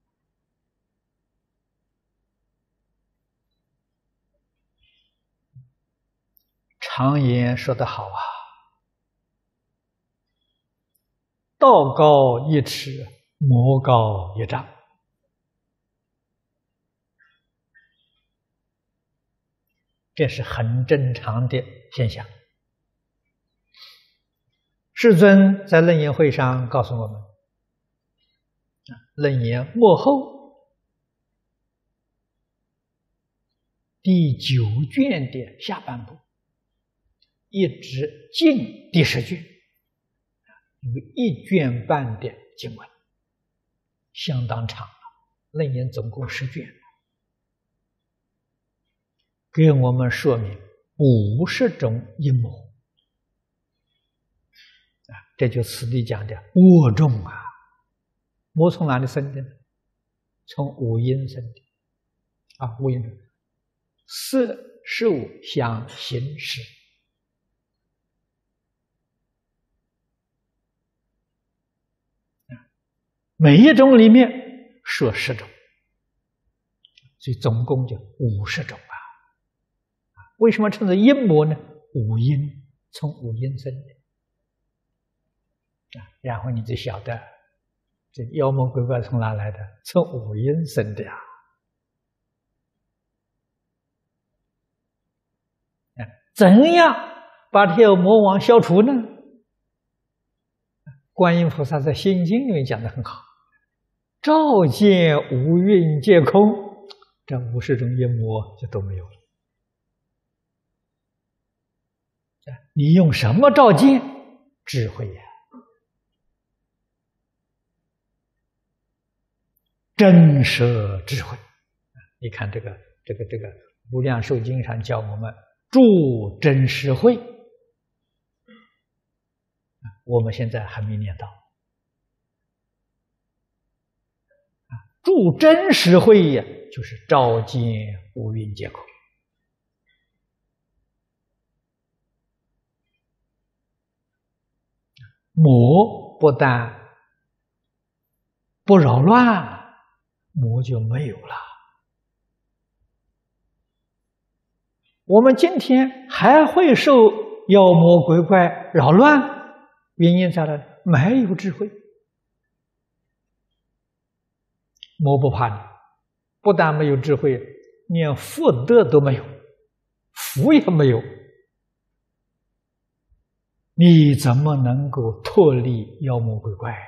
常言说得好啊，道高1尺，魔高1丈。这是很正常的现象。世尊在楞严会上告诉我们， 楞严末后第9卷的下半部，一直进第10卷，有1卷半的经文，相当长了。楞严总共10卷，给我们说明50种阴魔。这就此地讲的恶众啊。魔从哪里生的呢？从五阴生的五阴色受想行识。每一种里面说10种，所以总共就50种啊。为什么称作阴魔呢？五阴，从五阴生的。然后你就晓得这妖魔鬼怪从哪来的？从五阴生的呀。怎样把这些魔王消除呢？观音菩萨在《心经》里面讲得很好，照见五蕴皆空，这50种阴魔就都没有了。你用什么照见？智慧呀，真实智慧。你看这个无量寿经上教我们住真实慧，我们现在还没念到。住真实慧呀，就是照见五蕴皆空。魔不但不扰乱，魔就没有了。我们今天还会受妖魔鬼怪扰乱，原因在哪里？没有智慧。魔不怕你，不但没有智慧，连福德都没有，福也没有，你怎么能够脱离妖魔鬼怪？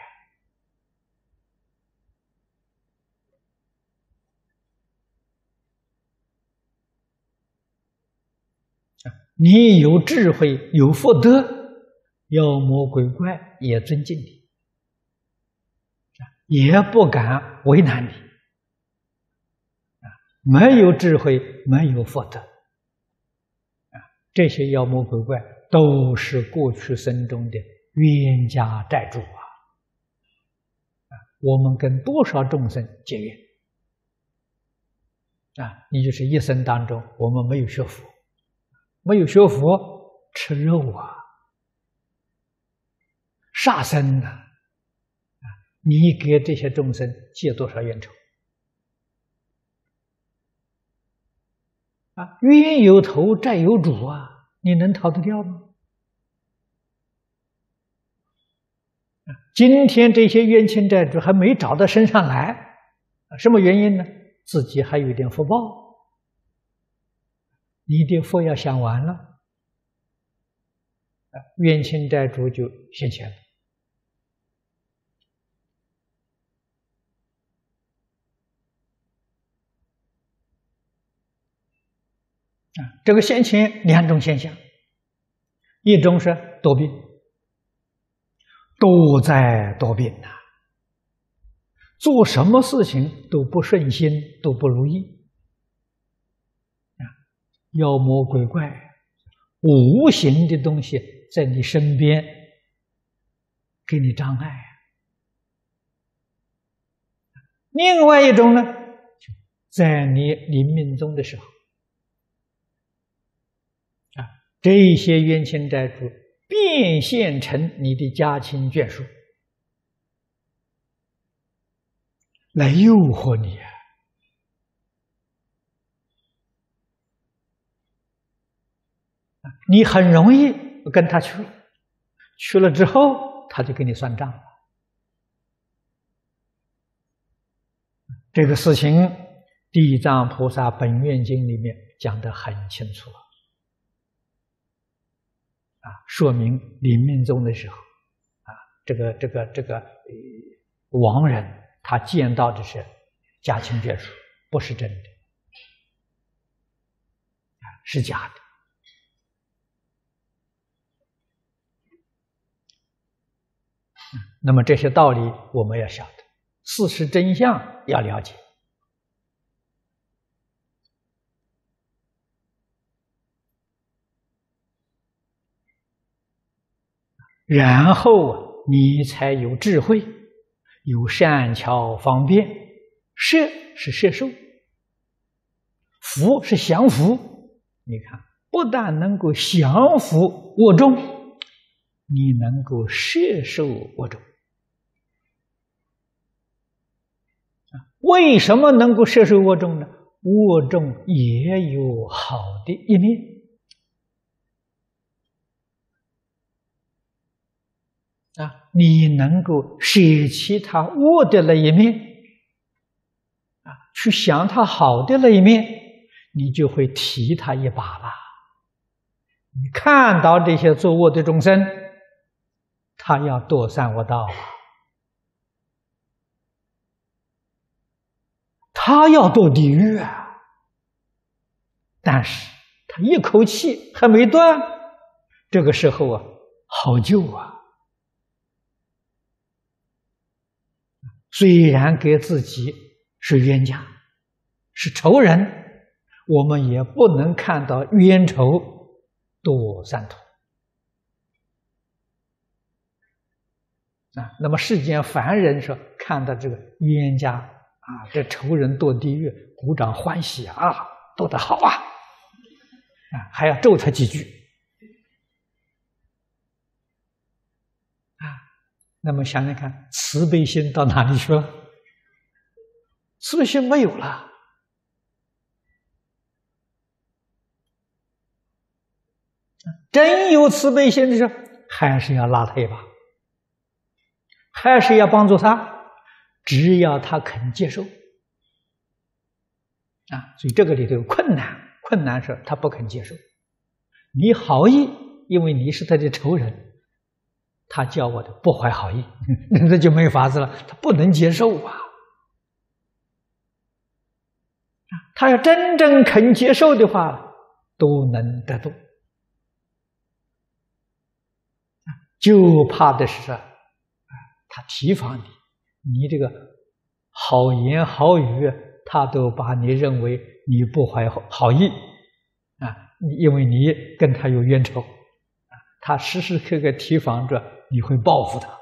你有智慧，有福德，妖魔鬼怪也尊敬你，也不敢为难你。没有智慧，没有福德，这些妖魔鬼怪都是过去生中的冤家债主啊！我们跟多少众生结缘你就是一生当中我们没有学佛，没有学佛吃肉啊，杀生啊！你给这些众生结多少冤仇冤有头债有主啊！你能逃得掉吗？今天这些冤亲债主还没找到身上来，什么原因呢？自己还有点福报，你的福要享完了，冤亲债主就现前了。这个现前2种现象，一种是多病，都在多病做什么事情都不顺心，都不如意妖魔鬼怪无形的东西在你身边给你障碍。另外一种呢，在你临命终的时候这些冤亲债主变现成你的家亲眷属来诱惑你你很容易跟他去了之后他就给你算账了。这个事情《地藏菩萨本愿经》里面讲得很清楚说明临命终的时候这个亡人他见到的是家亲眷属，不是真的，是假的。那么这些道理我们要晓得，事实真相要了解。然后你才有智慧，有善巧方便。摄是摄受，福是降伏。你看，不但能够降伏恶众，你能够摄受恶众。为什么能够摄受恶众呢？恶众也有好的一面。你能够舍弃他恶的那一面，去想他好的那一面，你就会提他一把了。你看到这些作恶的众生，他要堕三恶道，他要堕地狱啊！但是他一口气还没断，这个时候好救啊！虽然给自己是冤家，是仇人，我们也不能看到冤仇堕三途那么世间凡人说看到这个冤家这仇人堕地狱，鼓掌欢喜堕得好还要咒他几句那么想想看，慈悲心到哪里去了？慈悲心没有了。真有慈悲心的时候，还是要拉他一把，还是要帮助他，只要他肯接受。所以这个里头有困难是他不肯接受。你好意，因为你是他的仇人。他叫我的不怀好意，那就没法子了，他不能接受他要真正肯接受的话，都能得度。就怕的是他提防你这个好言好语，他都把你认为你不怀好意因为你跟他有冤仇他时时刻刻提防着你会报复他。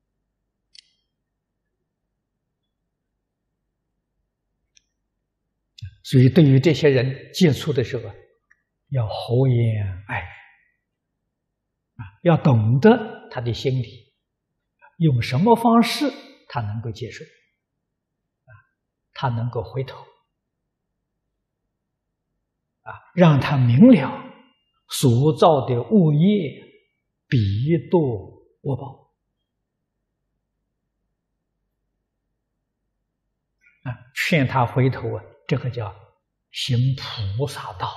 所以对于这些人接触的时候要和颜爱语要懂得他的心理，用什么方式他能够接受他能够回头让他明了所造的恶业必堕恶报劝他回头这个叫行菩萨道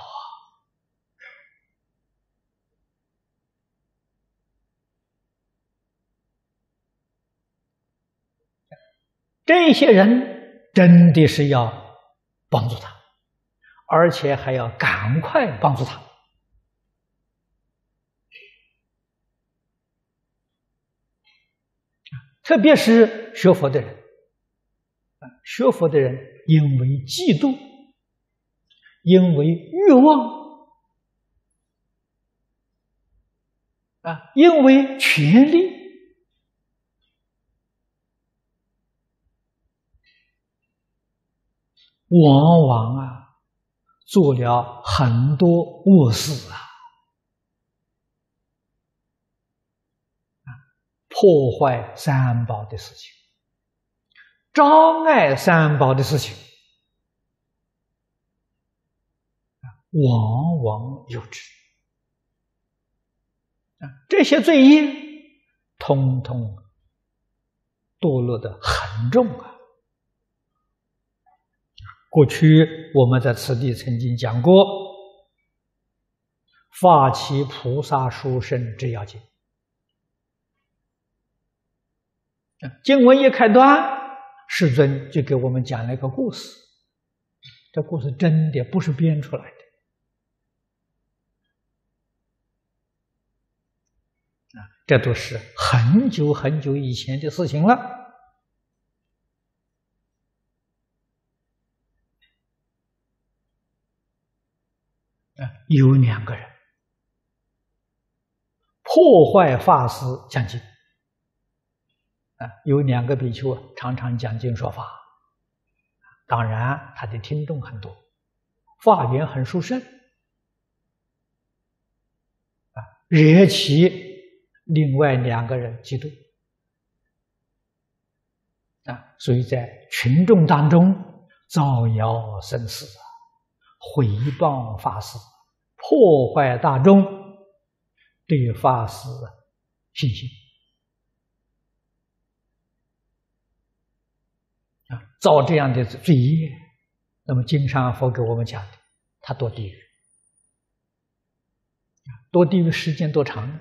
这些人真的是要帮助他，而且还要赶快帮助他。特别是学佛的人，学佛的人因为嫉妒，因为欲望因为权力，往往做了很多恶事破坏三宝的事情，障碍三宝的事情，往往有之。这些罪业，通通堕落得很重过去我们在此地曾经讲过发起菩萨殊胜之要紧。经文一开端， 世尊就给我们讲了一个故事，这故事真的不是编出来的。这都是很久很久以前的事情了。有2个人破坏法师讲经，有2个比丘常常讲经说法，当然他的听众很多，法缘很殊胜，惹起另外2个人嫉妒，所以在群众当中造谣生事，毁谤法师，破坏大众对法师信心，造这样的罪业。那么经上佛给我们讲的，他堕地狱，堕地狱时间多长呢？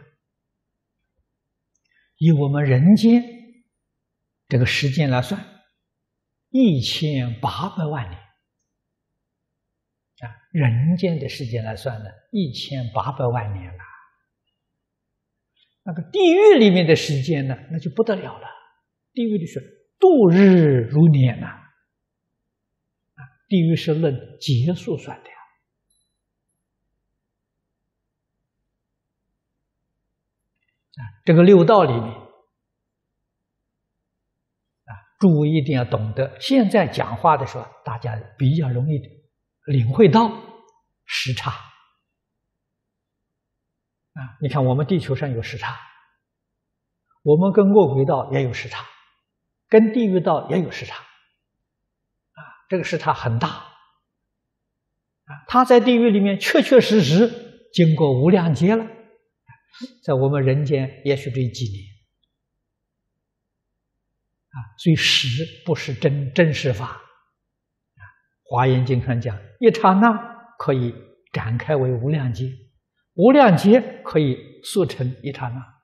以我们人间这个时间来算，1800万年。人间的时间来算呢，1800万年了。那个地狱里面的时间呢，那就不得了了。地狱里是度日如年呐，地狱是论劫数算的呀。这个六道里面，诸位一定要懂得。现在讲话的时候，大家比较容易领会到时差。你看我们地球上有时差，我们跟恶鬼道也有时差，跟地狱道也有时差。这个时差很大。他在地狱里面确确实实经过无量劫了，在我们人间也许这几年。所以时不是真实法。华严经上讲，一刹那可以展开为无量劫，无量劫可以速成一刹那。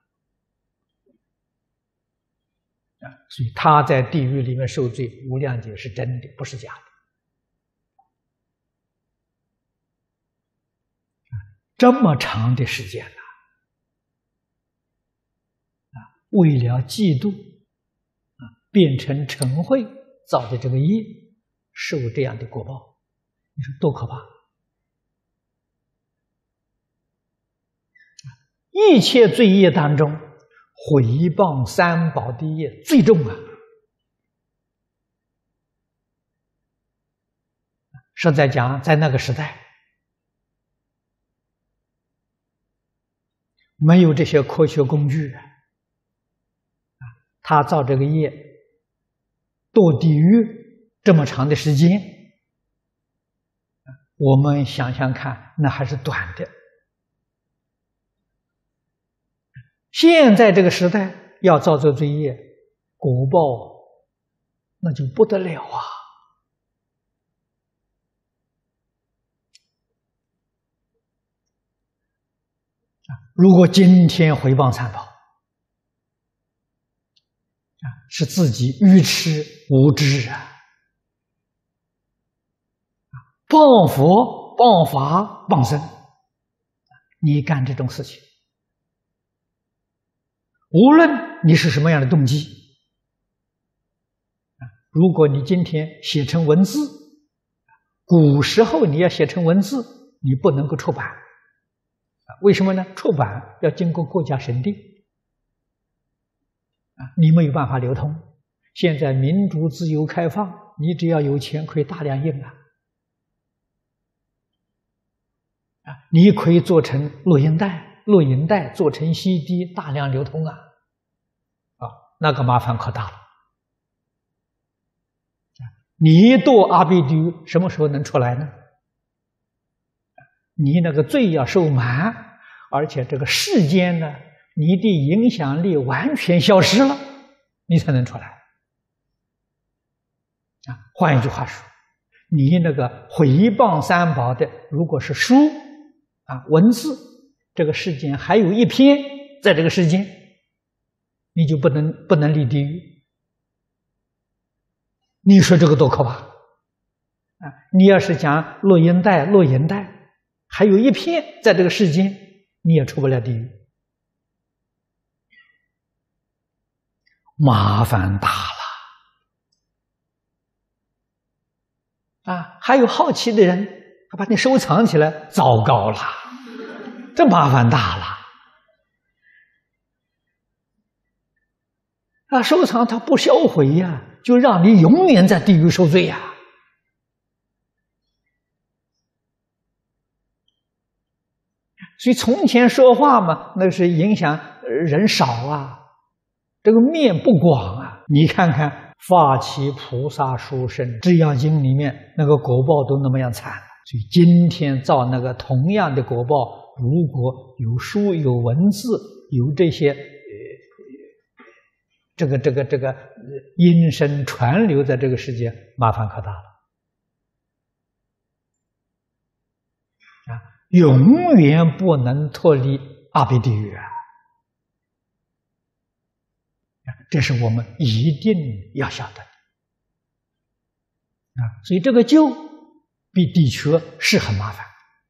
所以他在地狱里面受罪，无量劫是真的，不是假的。这么长的时间了，为了嫉妒，变成嗔恚造的这个业，受这样的果报，你说多可怕！一切罪业当中，毁谤三宝的业最重啊！实在讲，在那个时代，没有这些科学工具，他造这个业，堕地狱这么长的时间，我们想想看，那还是短的。现在这个时代要造这罪业，果报那就不得了啊！如果今天毁谤三宝，是自己愚痴无知啊！谤佛、谤法、谤僧，你干这种事情，无论你是什么样的动机，如果你今天写成文字，古时候你要写成文字，你不能够出版。为什么呢？出版要经过国家审定，你没有办法流通。现在民主自由开放，你只要有钱可以大量印你可以做成录音带，录音带做成 CD 大量流通那个麻烦可大了。你堕阿鼻地狱什么时候能出来呢？你那个罪要受满，而且这个世间呢，你的影响力完全消失了，你才能出来。换一句话说，你那个毁谤三宝的，如果是书文字，这个世间还有一篇在这个世间，你就不能立地狱。 你说这个多可怕啊！你要是讲录音带，还有一片在这个世间，你也出不了地狱，麻烦大了啊！还有好奇的人，他把你收藏起来，糟糕了，这麻烦大了啊！收藏它不销毁呀，就让你永远在地狱受罪呀！所以从前说话嘛，那是影响人少啊，这个面不广啊。你看看发起菩萨殊胜制药经里面那个果报都那么样惨，所以今天造那个同样的果报，如果有书有文字有这些这个音声传流在这个世界，麻烦可大了啊！永远不能脱离阿鼻地狱啊！这是我们一定要晓得的啊！所以这个救比地缺是很麻烦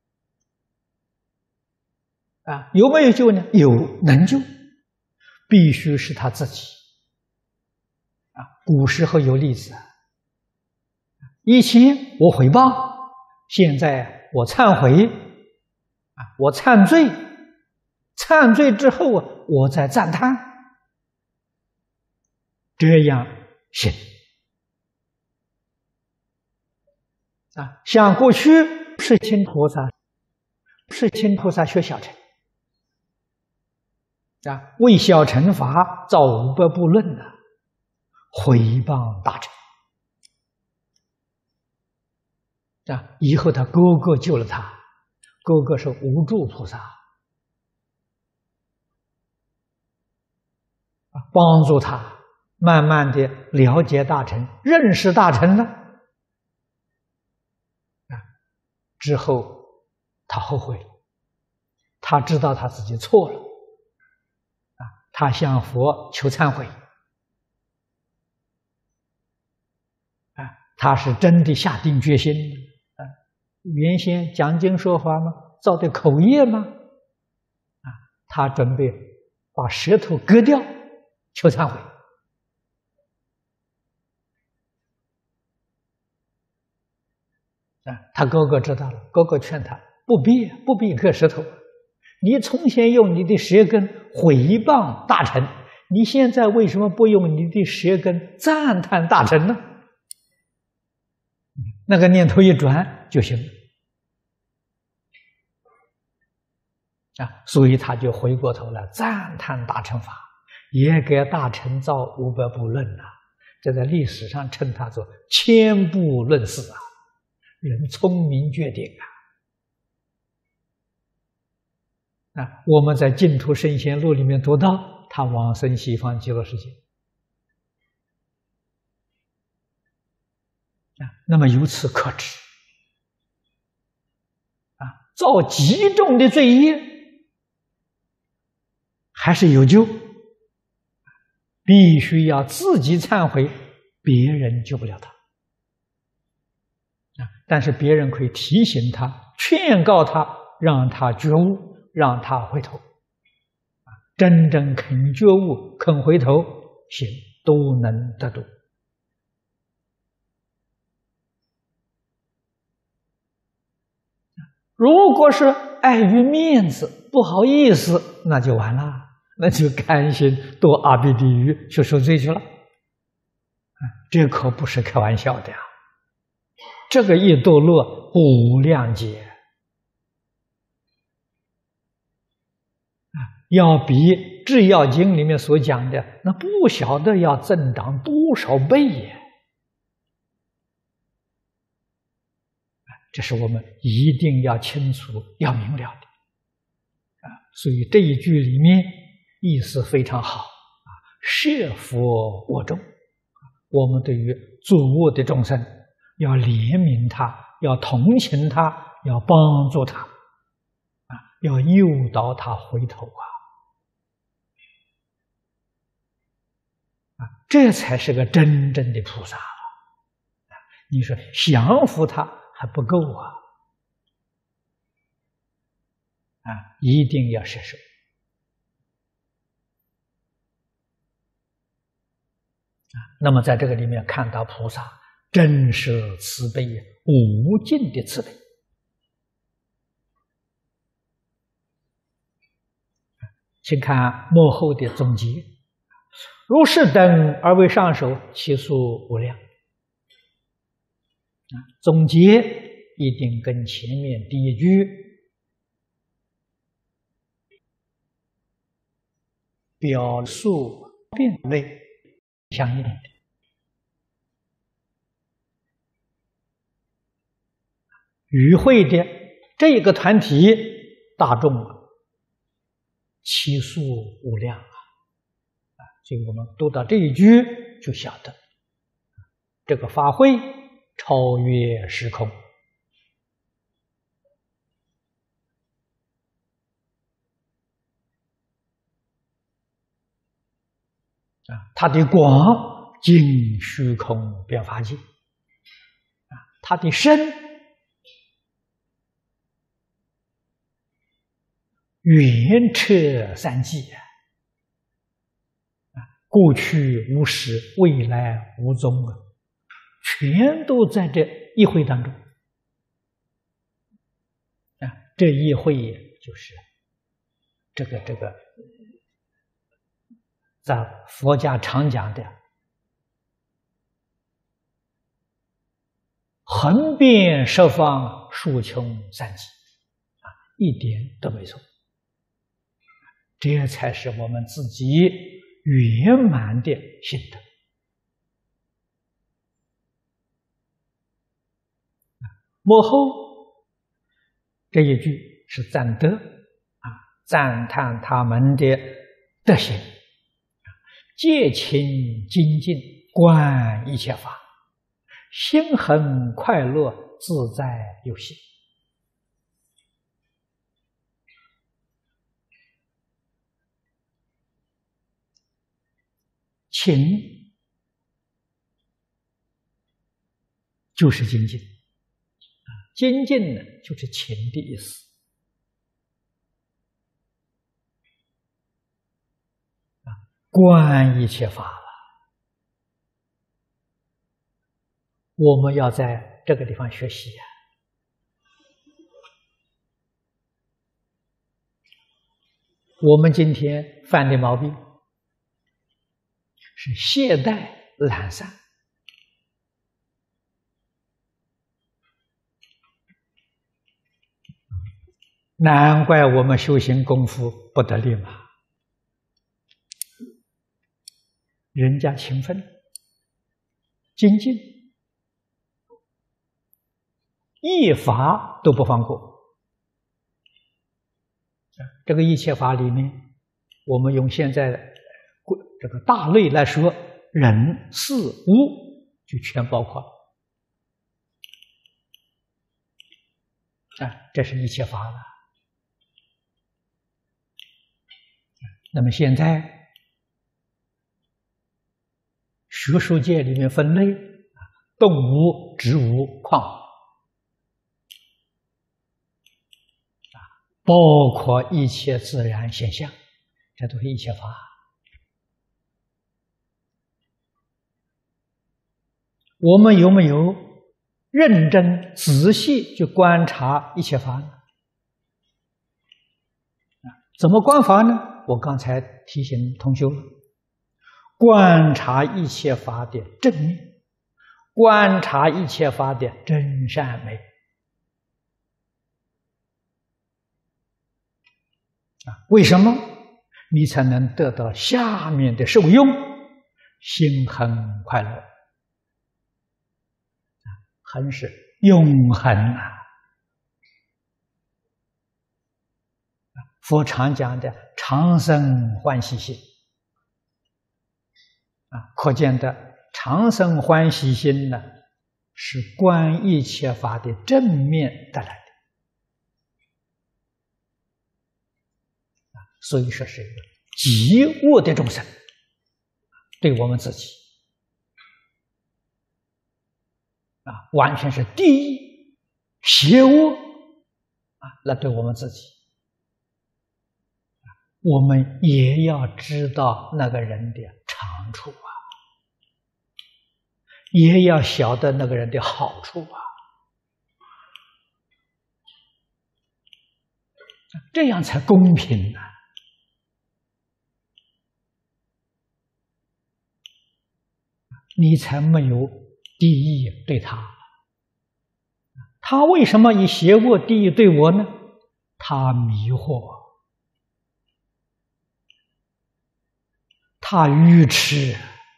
啊！有没有救呢？有，能救，必须是他自己啊！古时候有例子，以前我毁谤，现在我忏悔啊，我忏罪，忏罪之后啊，我再赞叹，这样行啊。像过去世亲菩萨学小乘啊，为小乘法造500部论的，毁谤大乘啊。以后他哥哥救了他，哥哥是无住菩萨帮助他慢慢的了解大乘，认识大乘了之后他后悔了，他知道他自己错了他向佛求忏悔他是真的下定决心原先讲经说法嘛，造的口业嘛他准备把舌头割掉求忏悔他哥哥知道了，哥哥劝他不必割舌头，你从前用你的舌根毁谤大乘，你现在为什么不用你的舌根赞叹大乘呢？那个念头一转就行了所以他就回过头来赞叹大乘法，也给大乘造500部论这在历史上称他做千部论士人聪明绝顶我们在《净土圣贤录》里面读到，他往生西方极乐世界那么由此可知造极重的罪业还是有救，必须要自己忏悔，别人救不了他但是别人可以提醒他，劝告他，让他觉悟，让他回头真正肯觉悟肯回头行都能得度如果是碍于面子不好意思，那就完了，那就甘心堕阿鼻地狱去受罪去了这可不是开玩笑的这个一堕落无量劫要比《制药经》里面所讲的那不晓得要增长多少倍呀这是我们一定要清楚要明了的所以这一句里面意思非常好摄佛我众我们对于作恶的众生要怜悯他，要同情他，要帮助他要诱导他回头这才是个真正的菩萨你说降伏他还不够啊！一定要摄受。那么在这个里面看到菩萨真是慈悲，无尽的慈悲。请看幕后的总结：如是等而为上首，其数无量。总结一定跟前面第一句表述并类相应的。与会的这个团体大众其数无量所以我们读到这一句就晓得这个法会超越时空它的广尽虚空遍法界它的深远彻三际过去无始，未来无踪全都在这一会当中这一会就是这个在佛家常讲的横遍十方，竖穷三极一点都没错。这才是我们自己圆满的心得。幕后这一句是赞德赞叹他们的德行，戒清精进，观一切法，心恒快乐，自在有幸。勤就是精进精进呢就是勤的意思观一切法了。我们要在这个地方学习我们今天犯的毛病是懈怠懒散，难怪我们修行功夫不得力嘛。人家勤奋精进，一法都不放过。这个一切法里面，我们用现在这个大类来说，人事物就全包括这是一切法了。那么现在学术界里面分类动物、植物、矿物包括一切自然现象，这都是一切法。我们有没有认真仔细去观察一切法呢？怎么观法呢？我刚才提醒同学了，观察一切法的正面，观察一切法的真善美为什么？你才能得到下面的受用，心恒快乐。恒是永恒佛常讲的长生欢喜心可见的长生欢喜心呢，是观一切法的正面带来的。所以说是一个极恶的众生，对我们自己完全是第一邪恶那对我们自己，我们也要知道那个人的长处也要晓得那个人的好处这样才公平你才没有敌意对他。他为什么以邪恶敌意对我呢？他迷惑，他愚痴，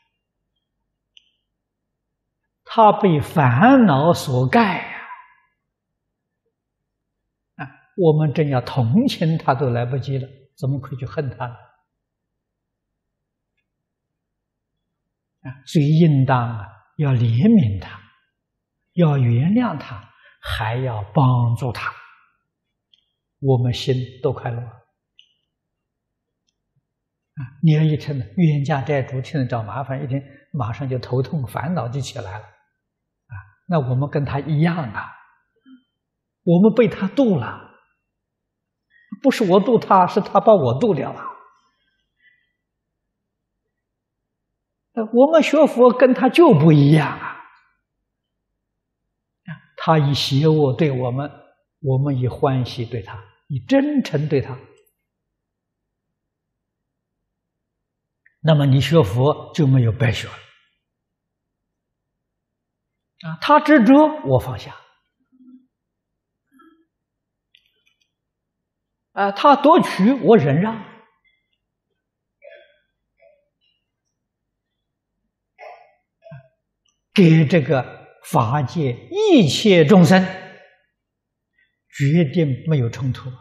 他被烦恼所盖我们真要同情他都来不及了，怎么可以去恨他呢？所以应当要怜悯他，要原谅他，还要帮助他，我们心都快乐。你要一听冤家债主，听着找麻烦，一听马上就头痛烦恼就起来了那我们跟他一样我们被他渡了，不是我渡他，是他把我渡掉了。我们学佛跟他就不一样他以邪恶对我们，我们以欢喜对他，以真诚对他。那么你学佛就没有白学了他执着我放下他夺取我忍让给这个法界一切众生决定没有冲突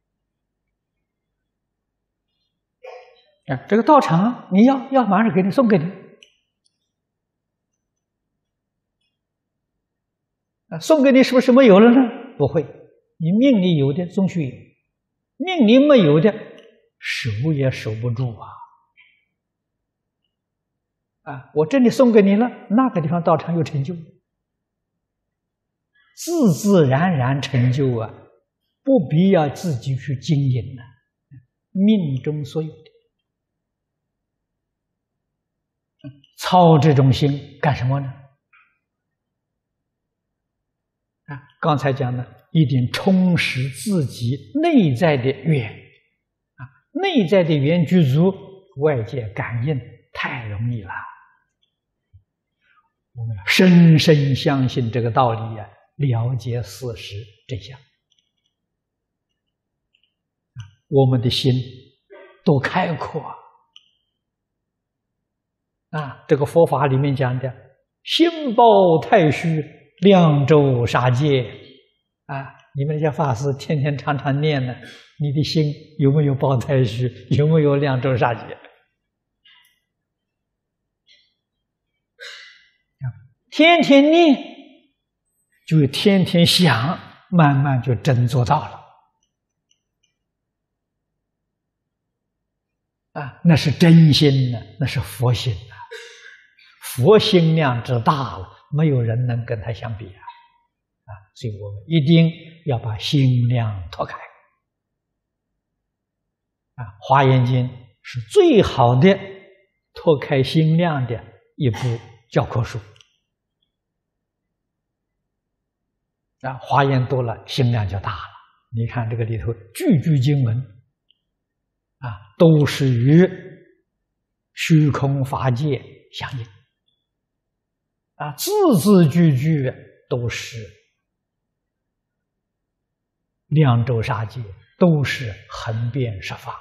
这个道场你要马上给你送给你送给你是不是没有了呢？不会，你命里有的终须有，命里没有的守也守不住我这里送给你了，那个地方道场有成就，自自然然成就不必要自己去经营命中所有的。操这种心干什么呢？刚才讲的，一定充实自己内在的缘内在的缘具足，外界感应太容易了。我们深深相信这个道理了解事实真相，我们的心多开阔这个佛法里面讲的心包太虚，量周杀戒你们这些法师天天常常念呢，你的心有没有包太虚，有没有量周杀戒？天天念就天天想，慢慢就真做到了那是真心那是佛心佛心量之大了，没有人能跟他相比所以我们一定要把心量拓开华严经是最好的拓开心量的一部教科书华严多了，心量就大了。你看这个里头句句经文都是与虚空法界相应字字句句都是量周杀戒，都是横遍十方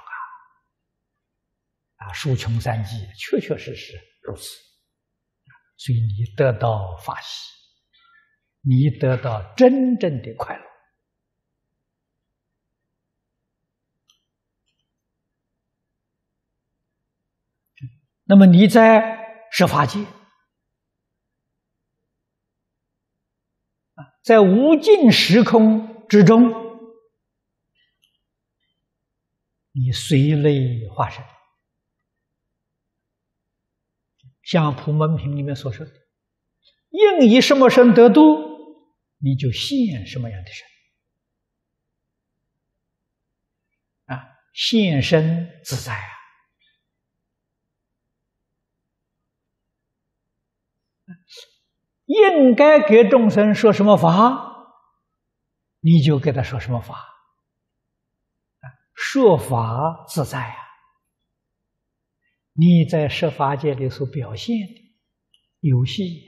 疏穷三际，确确实实如此。所以你得到法喜，你得到真正的快乐。那么你在十法界，在无尽时空之中，你随类化身，像普门品里面所说的， 应以什么身得度，你就现什么样的身啊，现身自在啊。应该给众生说什么法，你就给他说什么法，说法自在啊。你在十法界里所表现的游戏，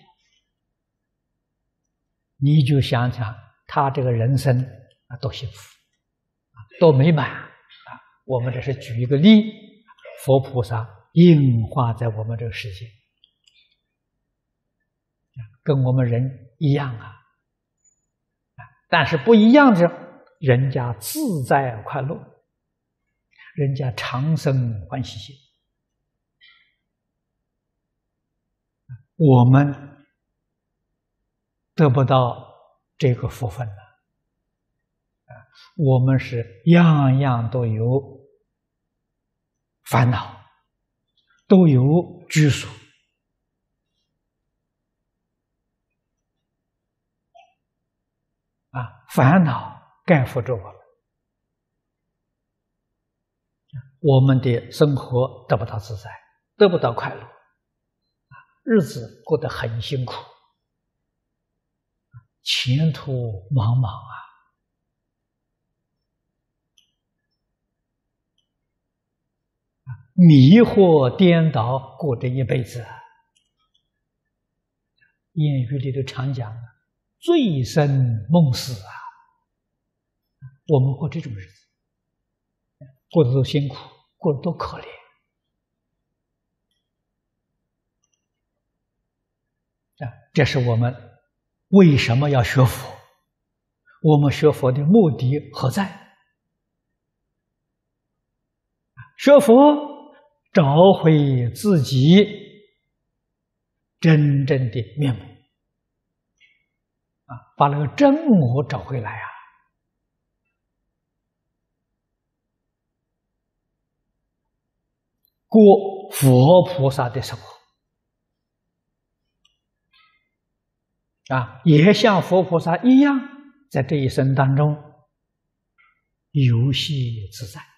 你就想想他这个人生啊，多幸福啊，多美满啊！我们这是举一个例，佛菩萨应化在我们这个世界，跟我们人一样啊，但是不一样的，人家自在快乐，人家长生欢喜心。我们得不到这个福分了，我们是样样都有烦恼，都有拘束啊，烦恼盖覆着我们，我们的生活得不到自在，得不到快乐。日子过得很辛苦，前途茫茫啊！迷惑颠倒过这一辈子，谚语里头常讲的“醉生梦死”啊！我们过这种日子，过得多辛苦，过得多可怜。这是我们为什么要学佛？我们学佛的目的何在？学佛找回自己真正的面目啊，把那个真我找回来啊！过佛菩萨的生活。也像佛菩萨一样，在这一生当中游戏自在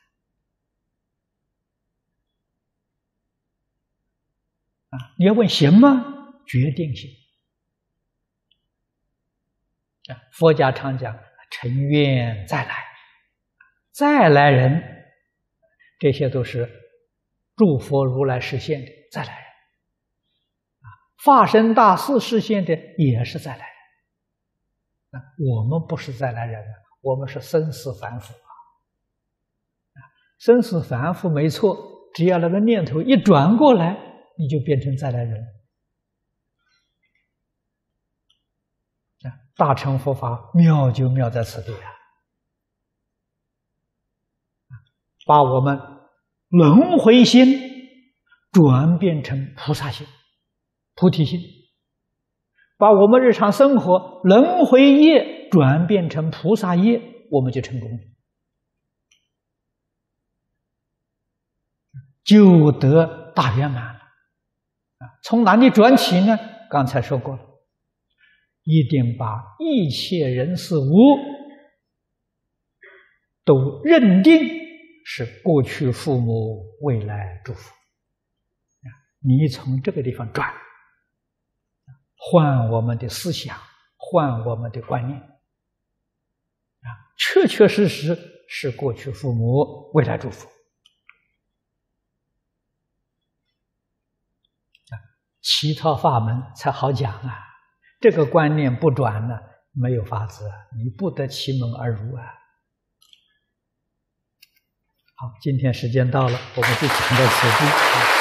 你要问行吗？决定行佛家常讲成愿再来，再来人，这些都是诸佛如来实现的再来人。化身大士实现的也是再来人，我们不是再来人，我们是生死凡夫生死凡夫没错，只要那个念头一转过来，你就变成再来人。大乘佛法妙就妙在此地把我们轮回心转变成菩萨心。菩提心，把我们日常生活轮回业转变成菩萨业，我们就成功了，就得大圆满了。从哪里转起呢？刚才说过了，一定把一切人事物都认定是过去父母，未来诸佛。你从这个地方转。换我们的思想，换我们的观念确确实实是过去父母，未来诸佛其他法门才好讲这个观念不转呢，没有法子你不得其门而入好，今天时间到了，我们就讲到此地